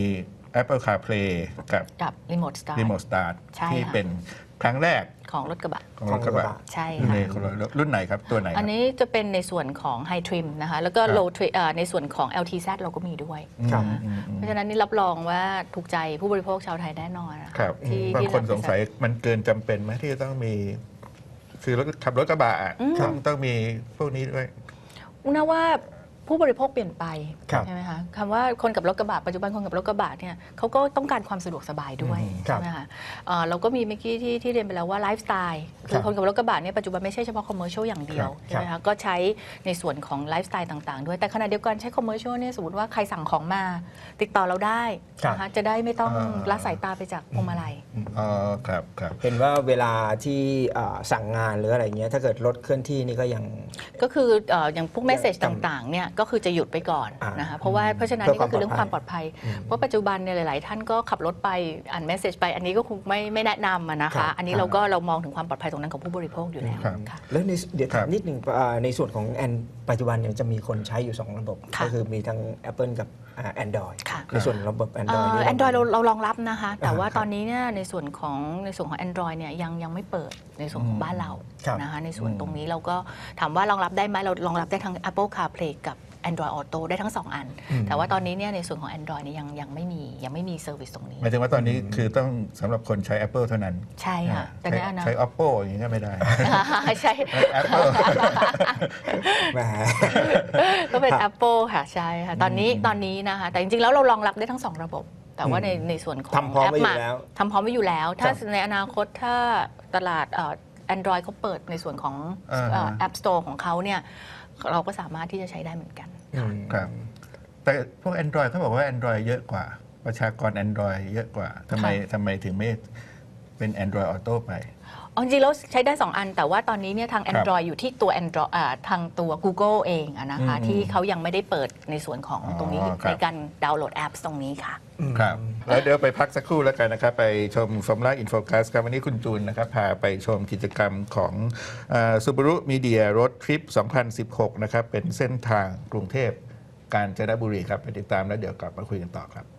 S1: Apple CarPlay กับ
S3: กับรีโมทสตาร์
S1: Remote Start
S3: ใช่
S1: ที่
S3: ค่ะ
S1: เป็นครั้งแรก
S3: ของรถกระบะ
S1: ของรถกระบะ
S3: ใช่
S1: ใน
S3: ค่ะ
S1: รุ่นไหนครับตัวไหนครับ
S3: อันนี้จะเป็นในส่วนของ High Trim นะคะแล้วก็
S1: ครับ
S3: Low Trim เอ่อในส่วนของ แอล ที แซด เราก็มีด้วย
S2: ครับ
S3: นะ
S1: อืมอืม
S3: เพราะฉะนั้นนี่รับรองว่าถูกใจผู้บริโภคชาวไทยแน่นอนนะะ
S1: ครับ
S3: ที่
S1: บาง
S3: ที่
S1: คน
S3: เร
S1: สงสัยมันเกินจำเป็นไหมที่จะต้องมี คือรถขับรถกระบะอะต้องต้องมีพวกนี้ด้วย
S3: อุณาว่าผู้บริโภคเปลี่ยนไป
S2: ครับ
S3: ใช่ไหมคะคำว่าคนกับรถกระบะปัจจุบันคนกับรถกระบะเนี่ยเขาก็ต้องการความสะดวกสบายด้วย
S2: อืม
S3: ใช่ไหมคะเอ่อเราก็มีเมื่อกี้ที่ที่เรียนไปแล้วว่าไลฟ์สไตล์คือคนกับรถกระบะเนี่ยปัจจุบันไม่ใช่เฉพาะคอมเมอร์เชียลอย่างเดียว
S2: ครับ
S3: ใช่ไหมคะก็ใช้ในส่วนของไลฟ์สไตล์ต่างๆด้วยแต่ขณะเดียวกันใช้คอมเมอร์เชียลเนี่ยสมมติว่าใครสั่งของมาติดต่อเราได้นะคะจะได้ไม่ต้อง
S1: อ่า
S3: ละสายตาไปจากพวงมาลัย
S1: อ๋อครับครับ
S2: เห็นว่าเวลาที่อ่าสั่งงานหรืออะไรเงี้ยถ้าเกิดรถเคลื่อนที่นี่ก็ยัง
S3: ก็คือเอ่ออย่างพวกเมสเซจ
S2: จำ
S3: ต่างๆเนี่ยก็คือจะหยุดไปก่อน
S2: อ่าน
S3: นะคะเพราะว่าเพราะฉะนั้น
S2: เพื่
S3: นี่
S2: อ
S3: ก็คือเรื่องความ ม
S2: คาวป
S3: ป
S2: ล
S3: ล
S2: อ
S3: อ
S2: ด
S3: ด
S2: ภั
S3: ภั
S2: ย
S3: ย เพราะปัจจุบันเนี่ยหลาย ๆ ท่านก็ขับรถไปอ่านเมสเซจไปอันนี้ก็คงไม่ไม่แนะนำอะนะ
S2: ครั
S3: คะ
S2: บ
S3: อันนี้เราก็เรามองถึงความปลอดภัยตรงนั้นของผู้บริโภคอยู่แล้ว
S1: ครับ
S3: ค่ะ
S2: แล้วในเดี๋ยว
S1: ครั
S2: ถาม
S1: บ
S2: นิดหนึ่งอ่าในส่วนของแอนปัจจุบันเนี่ยจะมีคนใช้อยู่ สอง ระบบ
S3: ค่ะ
S2: ก็คือมีทั้ง Apple กับแอนดรอย
S3: ค่ะ
S2: ในส่วนระบบ Android นี่
S3: แอนดรอยเราเรารองรับนะคะ แต่ว่า
S2: อ่าครับ
S3: ตอนนี้เนี่ยในส่วนของในส่วนของ Android เนี่ยยังยังไม่เปิดในส่วนของบ้านเรา
S2: ครับ
S3: นะคะในส่วนตรงนี้เราก็ถามว่ารองรับได้ไหมเรารองรับได้ทั้ง Apple CarPlay กับ Android Auto ได้ทั้งสองอัน
S2: อืม
S3: แต่ว่าตอนนี้เนี่ยในส่วนของ Android เนี่ยยังยังไม่มียังไม่มีเซอร์วิสตรงนี้
S1: หมายถึงว่าตอนนี้คือต้องสำหรับคนใช้ Apple เท่านั้น
S3: ใช่ค่ะแต่
S1: ใช้
S3: ในอนา
S1: ใช้
S3: คต
S1: Oppo อย่างนี้ก็ไม่ได้
S3: ใช่
S1: Apple
S2: แหม
S3: ก็เป็น
S2: ครับ
S3: Apple ค่ะใช่ค่ะตอนนี้ตอนนี้นะคะแต่จริงๆแล้วเรารองรับได้ทั้งสองระบบ แต่ว่าในในส่วนของ
S2: ทำพร้อม
S3: แอป
S2: ไว้อยู่
S3: มา
S2: แล้ว
S3: ทำพร้อมไว้อยู่แล้ว ถ้า
S2: ครับ
S3: ในอนาคตถ้าตลาดเอ่อ Android เขาเปิดในส่วนของ
S1: อ่าฮะ
S3: เอ่อ App Store ของเขาเนี่ยเราก็สามารถที่จะใช้ได้เหมือนกัน
S2: อืม
S1: ครับ แต่พวก Android เขาบอกว่า Android เยอะกว่า ประชากร Android เยอะกว่าทำไมทำไมถึงไม่เป็น Android Auto ไป
S3: อ๋อจริงๆแล้วใช้ได้ สอง อัน แต่ว่าตอนนี้เนี่ยทาง Android อยู่ที่ตัว Android อ่าทางตัว Google เองอะนะคะ
S1: อืม
S3: ที่เขายังไม่ได้เปิดในส่วนของตรงนี้
S1: อ๋อครับ
S3: ในการดาวน์โหลดแอปตรงนี้ค่ะ
S1: ครับ แล้วเดี๋ยวไปพักสักครู่แล้วกันนะครับ ไปชม Formula In Focus ครับวันนี้คุณจูนนะครับ พาไปชมกิจกรรมของซูบารุมีเดียรถทริป สองพันสิบหก นะครับ เป็นเส้นทางกรุงเทพกาญจนบุรีครับ ไปติดตามแล้วเดี๋ยวกลับมาคุยกันต่อครับ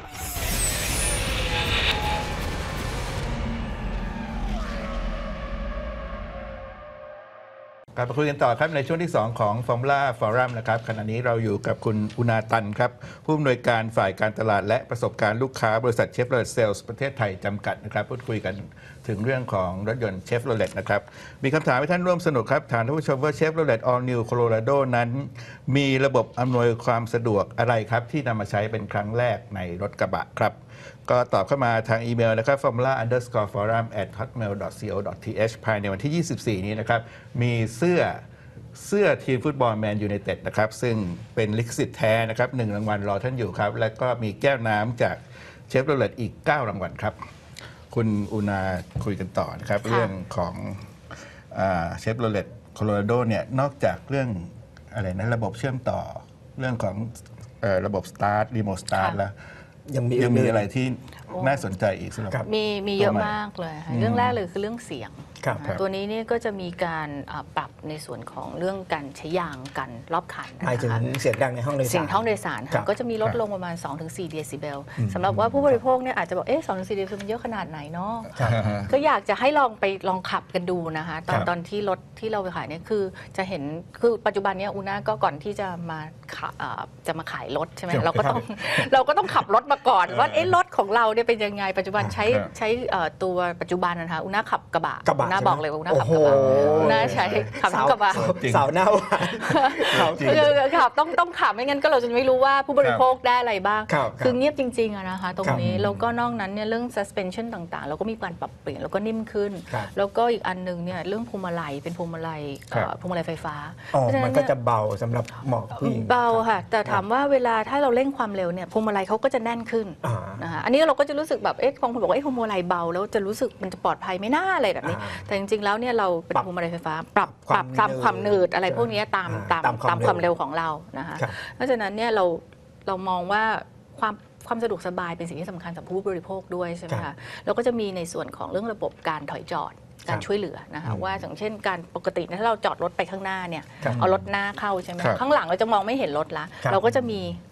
S1: กลับมาคุยกันต่อครับในช่วงที่ สอง ของ Formula Forum นะครับขณะนี้เราอยู่กับคุณอุณาตันครับผู้อำนวยการฝ่ายการตลาดและประสบการณ์ลูกค้าบริษัทเชฟโรเลตเซลส์ประเทศไทยจำกัดนะครับพูดคุยกันถึงเรื่องของรถยนต์เชฟโรเลตนะครับมีคำถามให้ท่านร่วมสนุกครับถามท่านผู้ชมว่าเชฟโรเลต All New Colorado นั้นมีระบบอำนวยความสะดวกอะไรครับที่นำมาใช้เป็นครั้งแรกในรถกระบะครับก็ตอบเข้ามาทางอีเมลนะครับ formula underscore forum at hotmail dot co dot th ภายในวันที่ ยี่สิบสี่ นี้นะครับมีเสื้อเสื้อทีมฟุตบอลแมนยูไนเต็ดนะครับซึ่งเป็นลิขสิทธิ์แท้นะครับหนึ่งรางวัลรอท่านอยู่ครับ และก็มีแก้วน้ำจากเชฟโรเลตอีก เก้ารางวัลครับ คุณอุณาคุยกันต่อนะครับ
S3: ค่ะ
S1: เรื่องของเชฟโรเลตโคโลราโดเนี่ยนอกจากเรื่องอะไรนะระบบเชื่อมต่อเรื่องของเอ่อระบบสตาร์ทรีโมทสตาร์ทแล้ว
S2: ยังมี
S1: ยังมี
S2: อื่นๆ
S1: อะไรที่น่าสนใจอีกสำหรับ
S2: ครับ
S3: มีมีเยอะ
S1: ตัวใหม่
S3: มากเลยค่ะเรื่องแรกเลยคือเรื่องเสียง
S2: ครับ
S3: นะคะตัวนี้เนี่ยก็จะมีการอ่าปรับในส่วนของเรื่องการใช้ยางกันรอบคันนะคะ
S2: หมายถึงเสียงดังในห้องโดยสาร
S3: เสียงท้องโดยสาร
S2: ครั
S3: ค่ะ
S2: บ
S3: ก็จะมีลดลงประมาณ สองถึงสี่ เดซิเบลสำหรับว่าผู้บริโภคเนี่ยอาจจะบอกเอ๊ะสองถึงสี่เดซิเบลมันเยอะขนาดไหนเนาะ
S2: ครับ
S3: ก็อยากจะให้ลองไปลองขับกันดูนะคะ ตอน
S2: ครับ
S3: ตอนที่รถที่เราไปขายเนี่ยคือจะเห็นคือปัจจุบันเนี้ยอูน่าก็ก่อนที่จะมาขาเอ่อจะมาขายรถใช่ไหม
S2: ครับ
S3: เราก็ต้องเราก็ต้องขับรถมาก่อนว่าเอ๊ะรถของเราเนี่ยเป็นยังไงปัจจุบันใช้
S1: ครับ
S3: ใช้เอ่อตัวปัจจุบันนะคะอูน่าขับกระบะ
S2: กระบะ
S3: อูน่า
S2: ใช่ไหม
S3: บอกเลยว่าอูน่าขับกระบะ
S2: โอ้โห
S3: อูน่าใช้ขับทั้งกระบะ
S2: สาว
S1: จริง
S2: สาวหน้าหวานครับ
S1: จริง
S3: คือขับต้องต้องขับไม่งั้นก็เราจะไม่รู้ว่าผู้บริโภคได้อะไรบ้าง
S2: ครับครับ
S3: คือเงียบจริงๆอะนะคะตรงนี้
S2: ครับ
S3: แล้วก็นอกนั้นเนี่ยเรื่อง suspension ต่างๆ เราก็มีการปรับเปลี่ยนแล้วก็นิ่มขึ้น
S2: ครับ
S3: แล้วก็อีกอันหนึงเนี่ยเรื่องพวงมาลัยเป็นพวงมาลัย
S1: ครับ
S3: เอ่อพวงมาลัยไฟฟ้า
S2: อ๋อ
S3: เพราะฉะ
S2: มั
S3: นั้น น
S2: ก็
S3: เนี่ย
S2: จะเบาสำหรับเหมาะผู้หญิง
S3: เบาค่ะ แต่ถามว่าเวลาถ้าเราเร่งความเร็วเนี่ยพวงมาลัยเขาก็จะแน่นขึ้น
S2: อ่า
S3: นะคะอันนี้เราก็จะรู้สึกแบบเอ๊ะบางคนบอกว่าเอ๊ะพวงมาลัยเบาแล้วจะรู้สึกมันจะปลอดภัยไหม่น่าอะไรแบบนี้
S2: อ่า
S3: แต่จริงๆแล้วเนี่ยเราเป็น
S2: ปรับ
S3: พวงมาลัยไฟฟ้า ปรับ
S2: ความ
S3: ปรับตามความหนืดอะไร
S2: หนืด
S3: พวกนี้ตาม
S2: อ่า
S3: ตาม
S2: ตามความ
S3: ตามความเร็วของเรานะคะ
S2: ครับ
S3: เพราะฉะนั้นเนี่ยเราเรามองว่าความความสะดวกสบายเป็นสิ่งที่สำคัญสำหรับผู้บริโภคด้วยใช่ไหม
S2: ครั
S3: คะ
S2: บ
S3: แล้วก็จะมีในส่วนของเรื่องระบบการถอยจอดการช่วยเหลือนะคะ
S2: อืม
S3: ว่าอย่างเช่นการปกตินะถ้าเราจอดรถไปข้างหน้าเนี่ย
S2: ครับ
S3: เอารถหน้าเข้าใช่ไหม
S1: ครับ
S3: ข้างหลังเราจะมองไม่เห็นรถละ
S2: ครับ
S3: เราก็จะมี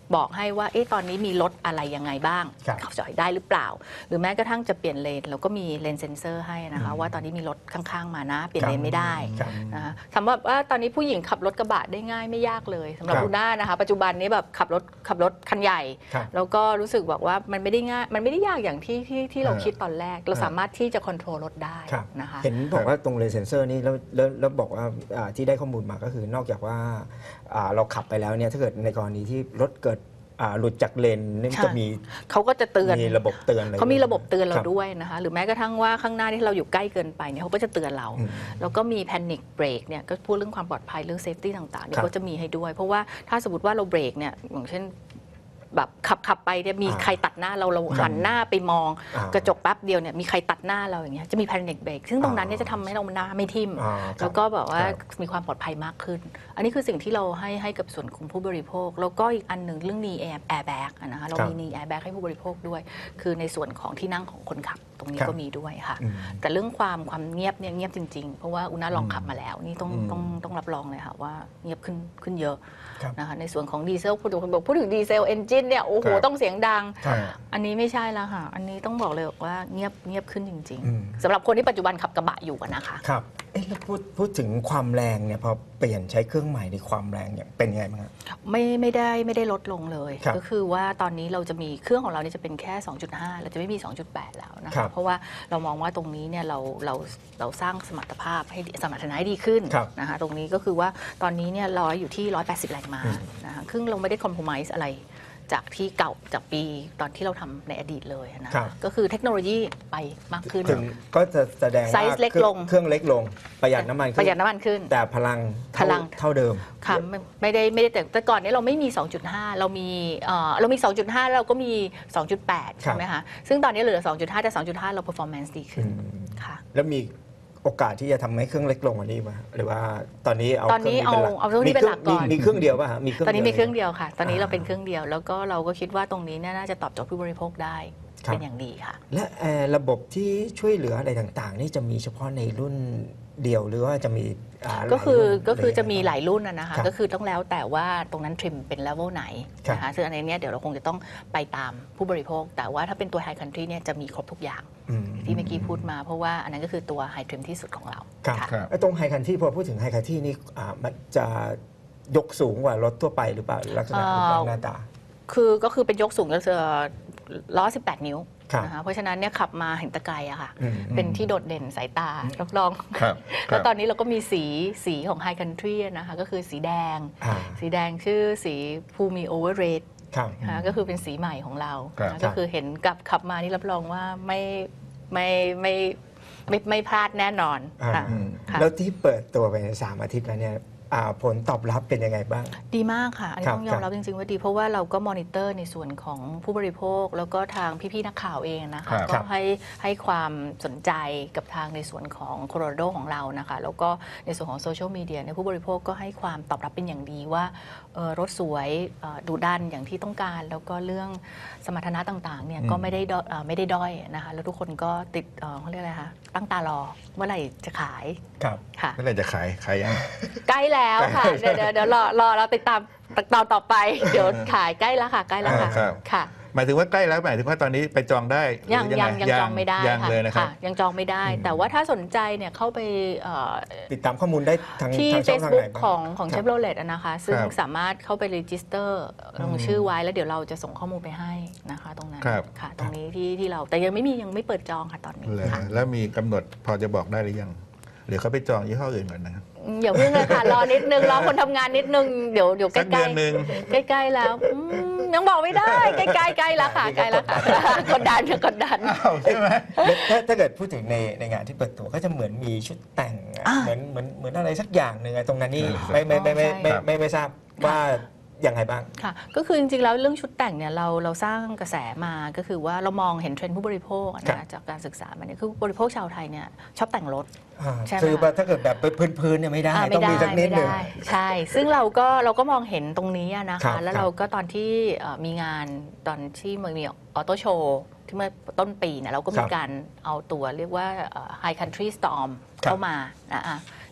S3: บอกให้ว่าเอ๊ะตอนนี้มีรถอะไรยังไงบ้าง
S2: ครับ
S3: ขับจอดได้หรือเปล่า หรือแม้กระทั่งจะเปลี่ยนเลนเราก็มีเลนเซนเซอร์ให้นะคะว่าตอนนี้มีรถข้างๆมานะเปลี่ยนเลนไม่ได้
S2: ครับ
S3: นะคะสำหรับว่าตอนนี้ผู้หญิงขับรถกระบะได้ง่ายไม่ยากเลยสำหรับ
S2: ครับ
S3: ลูน่านะคะปัจจุบันนี้แบบขับรถขับรถคันใหญ่
S2: ครับ
S3: แล้วก็รู้สึกบอกว่ามันไม่ได้ง่ายมันไม่ได้ยากอย่างที่ที่ที่เรา
S1: เออ
S3: คิดตอนแรก เราสามารถที่จะควบคุมรถได้
S2: ครับ
S3: นะคะ
S2: เห็นบอกว่าตรงเลนเซนเซอร์นี่แล้วแล้วแล้วบอกว่าอ่าที่ได้ข้อมูลมาก็คือนอกจากว่าอ่าเราขับไปแล้วเนี่ยถ้าเกิดในกรณีที่รถเกิดอ่าหลุดจากเลนนี่
S3: ค่ะ
S2: จะมี
S3: เขาก็จะเตือน
S2: มีระบบเตือนอะไร
S3: เขามีระบบเตือนเรา
S2: คบ
S3: ด้วยนะคะหรือแม้กระทั่งว่าข้างหน้าที่เราอยู่ใกล้เกินไปเนี่ยเขาก็จะเตือนเรา
S2: อืม
S3: แล้วก็มีแพนิคเบรกเนี่ยก็พูดเรื่องความปลอดภัยเรื่องเซฟตี้ต่างๆเนี่ย
S2: ครับ
S3: ก็จะมีให้ด้วย เพราะว่าถ้าสมมติว่าเราเบรกเนี่ยอย่างเช่นแบบขับขับไปเนี่ยมี
S2: อ่า
S3: ใครตัดหน้าเราเราหันหน้าไปมอง
S2: อ่าก
S3: ระจกแป๊บเดียวเนี่ยมีใครตัดหน้าเราอย่างเงี้ยจะมีแพนิคเบรกซึ่งตรงนั้นเนี่ยจะทำให้เราหน้าไม่ทิ่ม
S2: อ่าครับ
S3: แล้วก็แบบว่า
S2: ครับ
S3: มีความปลอดภัยมากขึ้น อันนี้คือสิ่งที่เราให้ให้กับส่วนกลุ่มผู้บริโภค แล้วก็อีกอันหนึ่งเรื่อง knee air airbag อะนะคะเรา
S2: ครับ
S3: มี knee airbag ให้ผู้บริโภคด้วย คือในส่วนของที่นั่งของคนขับตรงนี้
S2: ครับ
S3: ก็มีด้วยค่ะ
S2: อืม
S3: แต่เรื่องความความเงียบเนี่ยเงียบจริงๆ เพราะว่าอุณาลองขับมาแล้ว นี่ต้อง
S1: อืม
S3: ต้องต้องรับรองเลยค่ะว่าเงียบขึ้นขึ้นเยอะ
S2: ครับ
S3: นะคะในส่วนของดีเซลพูดถึงบอกพูดถึงดีเซลเอนจินเนี่ยโอ้โห
S1: ครับ
S3: ต้องเสียงดัง
S2: ครับ
S3: อันนี้ไม่ใช่แล้วค่ะ อันนี้ต้องบอกเลยว่าเงียบเงียบขึ้นจริง
S2: อืม
S3: ๆสำหรับคนที่ปัจจุบันขับกระบะอยู่อะนะคะ
S2: ครับเอ๊ะแล้วพูดพูดถึงความแรงเนี่ยพอเปลี่ยนใช้เครื่องใหม่ในความแรงเนี่ยเป็นยังไงบ้างครับ
S3: ไม่ไม่ได้ไม่ได้ลดลงเลย
S2: ครับ
S3: ก็คือว่าตอนนี้เราจะมีเครื่องของเราเนี่ยจะเป็นแค่ สองจุดห้า เราจะไม่มี สองจุดแปด แล้วนะ
S2: ครั
S3: คะ
S2: บ
S3: เพราะว่าเรามองว่าตรงนี้เนี่ยเราเราเราสร้างสมรรถภาพให้สมรรถนะให้ดีขึ้น
S2: ครับ
S3: นะคะตรงนี้ก็คือว่าตอนนี้เนี่ยร้อยอยู่ที่ หนึ่งร้อยแปดสิบ แรงม้า
S2: อืม
S3: นะคะซึ่งเราไม่ได้คอมโพมไ s e อะไรจากที่เก่าจากปีตอนที่เราทำในอดีตเลยนะ
S2: ครั
S3: คะ
S2: บ
S3: ก็คือเทคโนโลยีไปมากขึ้น
S2: ถึงก็จะแสดงว่า
S3: ไซส์เล็ก
S2: ครื่อง
S3: ลง
S2: เครื่องเล็กลงประหยัดน้ำมันขึ้น
S3: ประหยัดน้ำมันขึ้น
S2: แต่พลังเท่า
S3: พลัง
S2: เท่าเดิม
S3: ค่ะไม่ไม่ได้ไม่ได้แต่แต่ก่อนนี้เราไม่มี สองจุดห้า เรามีเอ่อเรามี สองจุดห้า แล้วเราก็มี สองจุดแปด ใช่ไหมคะซึ่งตอนนี้เหลือ สองจุดห้า แต่ สองจุดห้า เรา performance ดีขึ้น
S2: อืม
S3: ค่ะ
S2: แล้วมีโอกาสที่จะทำให้เครื่องเล็กลงกว่านี้ไหมหรือว่าตอนนี้เอา
S3: ตอนนี้
S2: เครื่อง
S3: เอาเอาเครื่องนี้เป็นหลักก่อน
S2: มีมีเครื่องเดียวป่ะฮะมีเครื่อง
S3: ตอนนี้มีเครื่อง
S2: ดียว
S3: เดียวค่ะ ตอนนี้
S2: อ่า
S3: เราเป็นเครื่องเดียว แล้วก็เราก็คิดว่าตรงนี้เนี่ยน่าจะตอบโจทย์ผู้บริโภคได้
S2: ครับ
S3: เป็นอย่างดีค่ะ
S2: และเอ่อระบบที่ช่วยเหลืออะไรต่างๆ นี่จะมีเฉพาะในรุ่นเดียวหรือว่าจะมีอ่า
S3: ก็คือ
S2: หลายรุ่น
S3: ก็คือจะมี
S2: รื
S3: หลายรุ่นนะนะคะ
S2: ครับ
S3: ก็คือต้องแล้วแต่ว่าตรงนั้นทริมเป็นเลเวลไหน
S2: ครับ
S3: นะคะซึ่งอันนี้เนี่ยเดี๋ยวเราคงจะต้องไปตามผู้บริโภค แต่ว่าถ้าเป็นตัวไฮคันทรีเนี่ยจะมีครบทุกอย่าง
S2: อืม
S3: ที่เมื่อกี้พูดมา เพราะว่าอันนั้นก็คือตัวไฮทริมที่สุดของเรา
S2: ครับ
S3: ค่ะ
S1: ครับ
S2: ไอ้ตรงไฮคันที่พอพูดถึงไฮคันที่นี่อ่ามันจะยกสูงกว่ารถทั่วไปหรือเปล่าลักษณะรูปร่างหน้าตา
S3: คือก็คือเป็นยกสูงก็คือล้อสิบแปด นิ้ว
S2: ครับ
S3: นะคะเพราะฉะนั้นเนี่ยขับมาเห็นตะไกรอะค่ะ
S2: อืม
S3: เป็นที่โดดเด่นสายตารับรอง
S1: ครับค
S3: แล้
S1: รั
S3: ว
S1: บ
S3: ตอนนี้เราก็มีสีสีของ High Country นะคะก็คือสีแดง
S2: อ่า
S3: สีแดงชื่อสีภูมิโอเวอร์เรด
S2: ครับ
S3: นะคะก็คือเป็นสีใหม่ของเรา
S1: ครับ
S3: นะก็คือเห็นกับขับมานี่รับรองว่าไม่ไม่ไม่ไม่ไม่พลาดแน่นอน
S2: อ่า
S3: ค่ะค่ะ
S2: แล้วที่เปิดตัวไปในสามอาทิตย์แล้วเนี่ยอ่าผลตอบรับเป็นยังไงบ้าง
S3: ดีมากค่ะ อันนี้
S2: ครับ
S3: ต้องยอมรับจริงๆว่าดี เพราะว่าเราก็มอนิเตอร์ในส่วนของผู้บริโภค แล้วก็ทางพี่ๆนักข่าวเองนะ
S1: ครั
S3: คะ
S1: บ
S3: ก็ให้ให้ความสนใจกับทางในส่วนของโคโลราโดของเรานะคะ แล้วก็ในส่วนของโซเชียลมีเดียในยผู้บริโภคก็ให้ความตอบรับเป็นอย่างดีว่าเอ่อรถสวยเอ่อดุดันอย่างที่ต้องการ แล้วก็เรื่องสมรรถนะต่างๆเนี่ย
S1: อืม
S3: ก็ไม่ได้ด้อยเอ่อไม่ได้ด้อยนะคะ แล้วทุกคนก็ติดเอ่อเขาเรียกอะไรคะตั้งตารอเมื่อไหร่จะขาย
S2: ครับ
S3: ค่ะ
S1: เมื่อไหรจะขายขายยัง
S3: ใกล้แล้วค่ะ เดี๋ยวเดี๋ยวเดี๋ยวรอรอเราติดตามตอนต่อไป เดี๋ยวขายใกล้แล้วค่ะ ใกล้แล้วค่ะ
S1: ครับ
S3: ค่ะ
S1: หมายถึงว่าใกล้แล้วหมายถึงว่าตอนนี้ไปจองได้หรือ
S3: ยังยัง
S1: ไ
S3: ยังจองไม่ได้
S1: ยัง
S3: ค่ะ
S1: เลยนะครับ
S3: ค่ะยังจองไม่ได้ แต่ว่าถ้าสนใจเนี่ยเข้าไปเอ่อ
S2: ติดตามข้อมูลได้ทาง
S3: ที่
S2: ทางช่องทางไห
S3: Facebook
S2: นบ้าง
S3: ของของ
S2: ค
S3: เช
S2: รับ
S3: ฟโรเลตนะคะ ซึ่ง
S1: ครับ
S3: สามารถเข้าไปรีจิสเตอร์ลงชื่อไว้แล้วเดี๋ยวเราจะส่งข้อมูลไปให้นะคะตรงนั้น
S1: ครับ
S3: ค่ะ ตรงนี้ที่ที่เราแต่ยังไม่มียังไม่เปิดจองค่ะตอนนี้
S1: เลย
S3: ค่ะ
S1: แล้วมีกำหนดพอจะบอกได้หรือยังหรือเขาไปจองยี่ห้ออื่นก่อนนะ
S3: อืมอย่าเพิ่งเลยค่ะ รอนิดนึงรอคนทำงานนิดนึงเดี๋ยวเดี๋ยวใก
S1: สักเดื
S3: ล้
S1: อนหนึ่ง
S3: ๆใกล้ๆแล้วอืมยังบอกไม่ได้ใกล้ๆใกล้แล้วค่ะใกล้แล้วค่ะกดดันกดดัน
S1: อ้าวใช่ไหม
S2: แล้วถ้าถ้าเกิดพูดถึงในในงานที่เปิดตัวก็จะเหมือนมีชุดแต่งอะ
S3: อ่า
S2: เหมือนเหมือนเหมือนอะไรสักอย่างหนึ่งอะตรงนั้นนี่
S1: อ่า
S2: ไม่ไม่ไม่ไม่
S3: อ๋อใช่
S2: ไม่ไม่ไม่ทราบว่าอย่างไรบ้าง
S3: ค่ะก็คือจริงๆแล้วเรื่องชุดแต่งเนี่ยเราเราสร้างกระแสมาก็คือว่าเรามองเห็นเทรนด์ผู้บริโภค
S2: ครั
S3: นะ
S2: บ
S3: จากการศึกษามาเนี่ยคือบริโภคชาวไทยเนี่ยชอบแต่งรถ
S2: อ่า
S3: ใช่ไหม
S2: คือว่าถ้าเกิดแบบพื้นๆเนี่ยไม่ได้
S3: อ่า
S2: ต้องมีสักนิดหนึ่ง
S3: ไม่ใช่ ซึ่งเราก็เราก็มองเห็นตรงนี้อะนะ
S2: ครั
S3: คะ
S2: บ
S3: แล้ว
S2: ครับ
S3: เราก็ตอนที่เอ่อมีงานตอนที่มันมีออโต้โชว์ที่เมื่อต้นปีเนี่ยเราก็มีการเอาตัวเรียกว่า High Country Storm เข้ามานะอ่ะ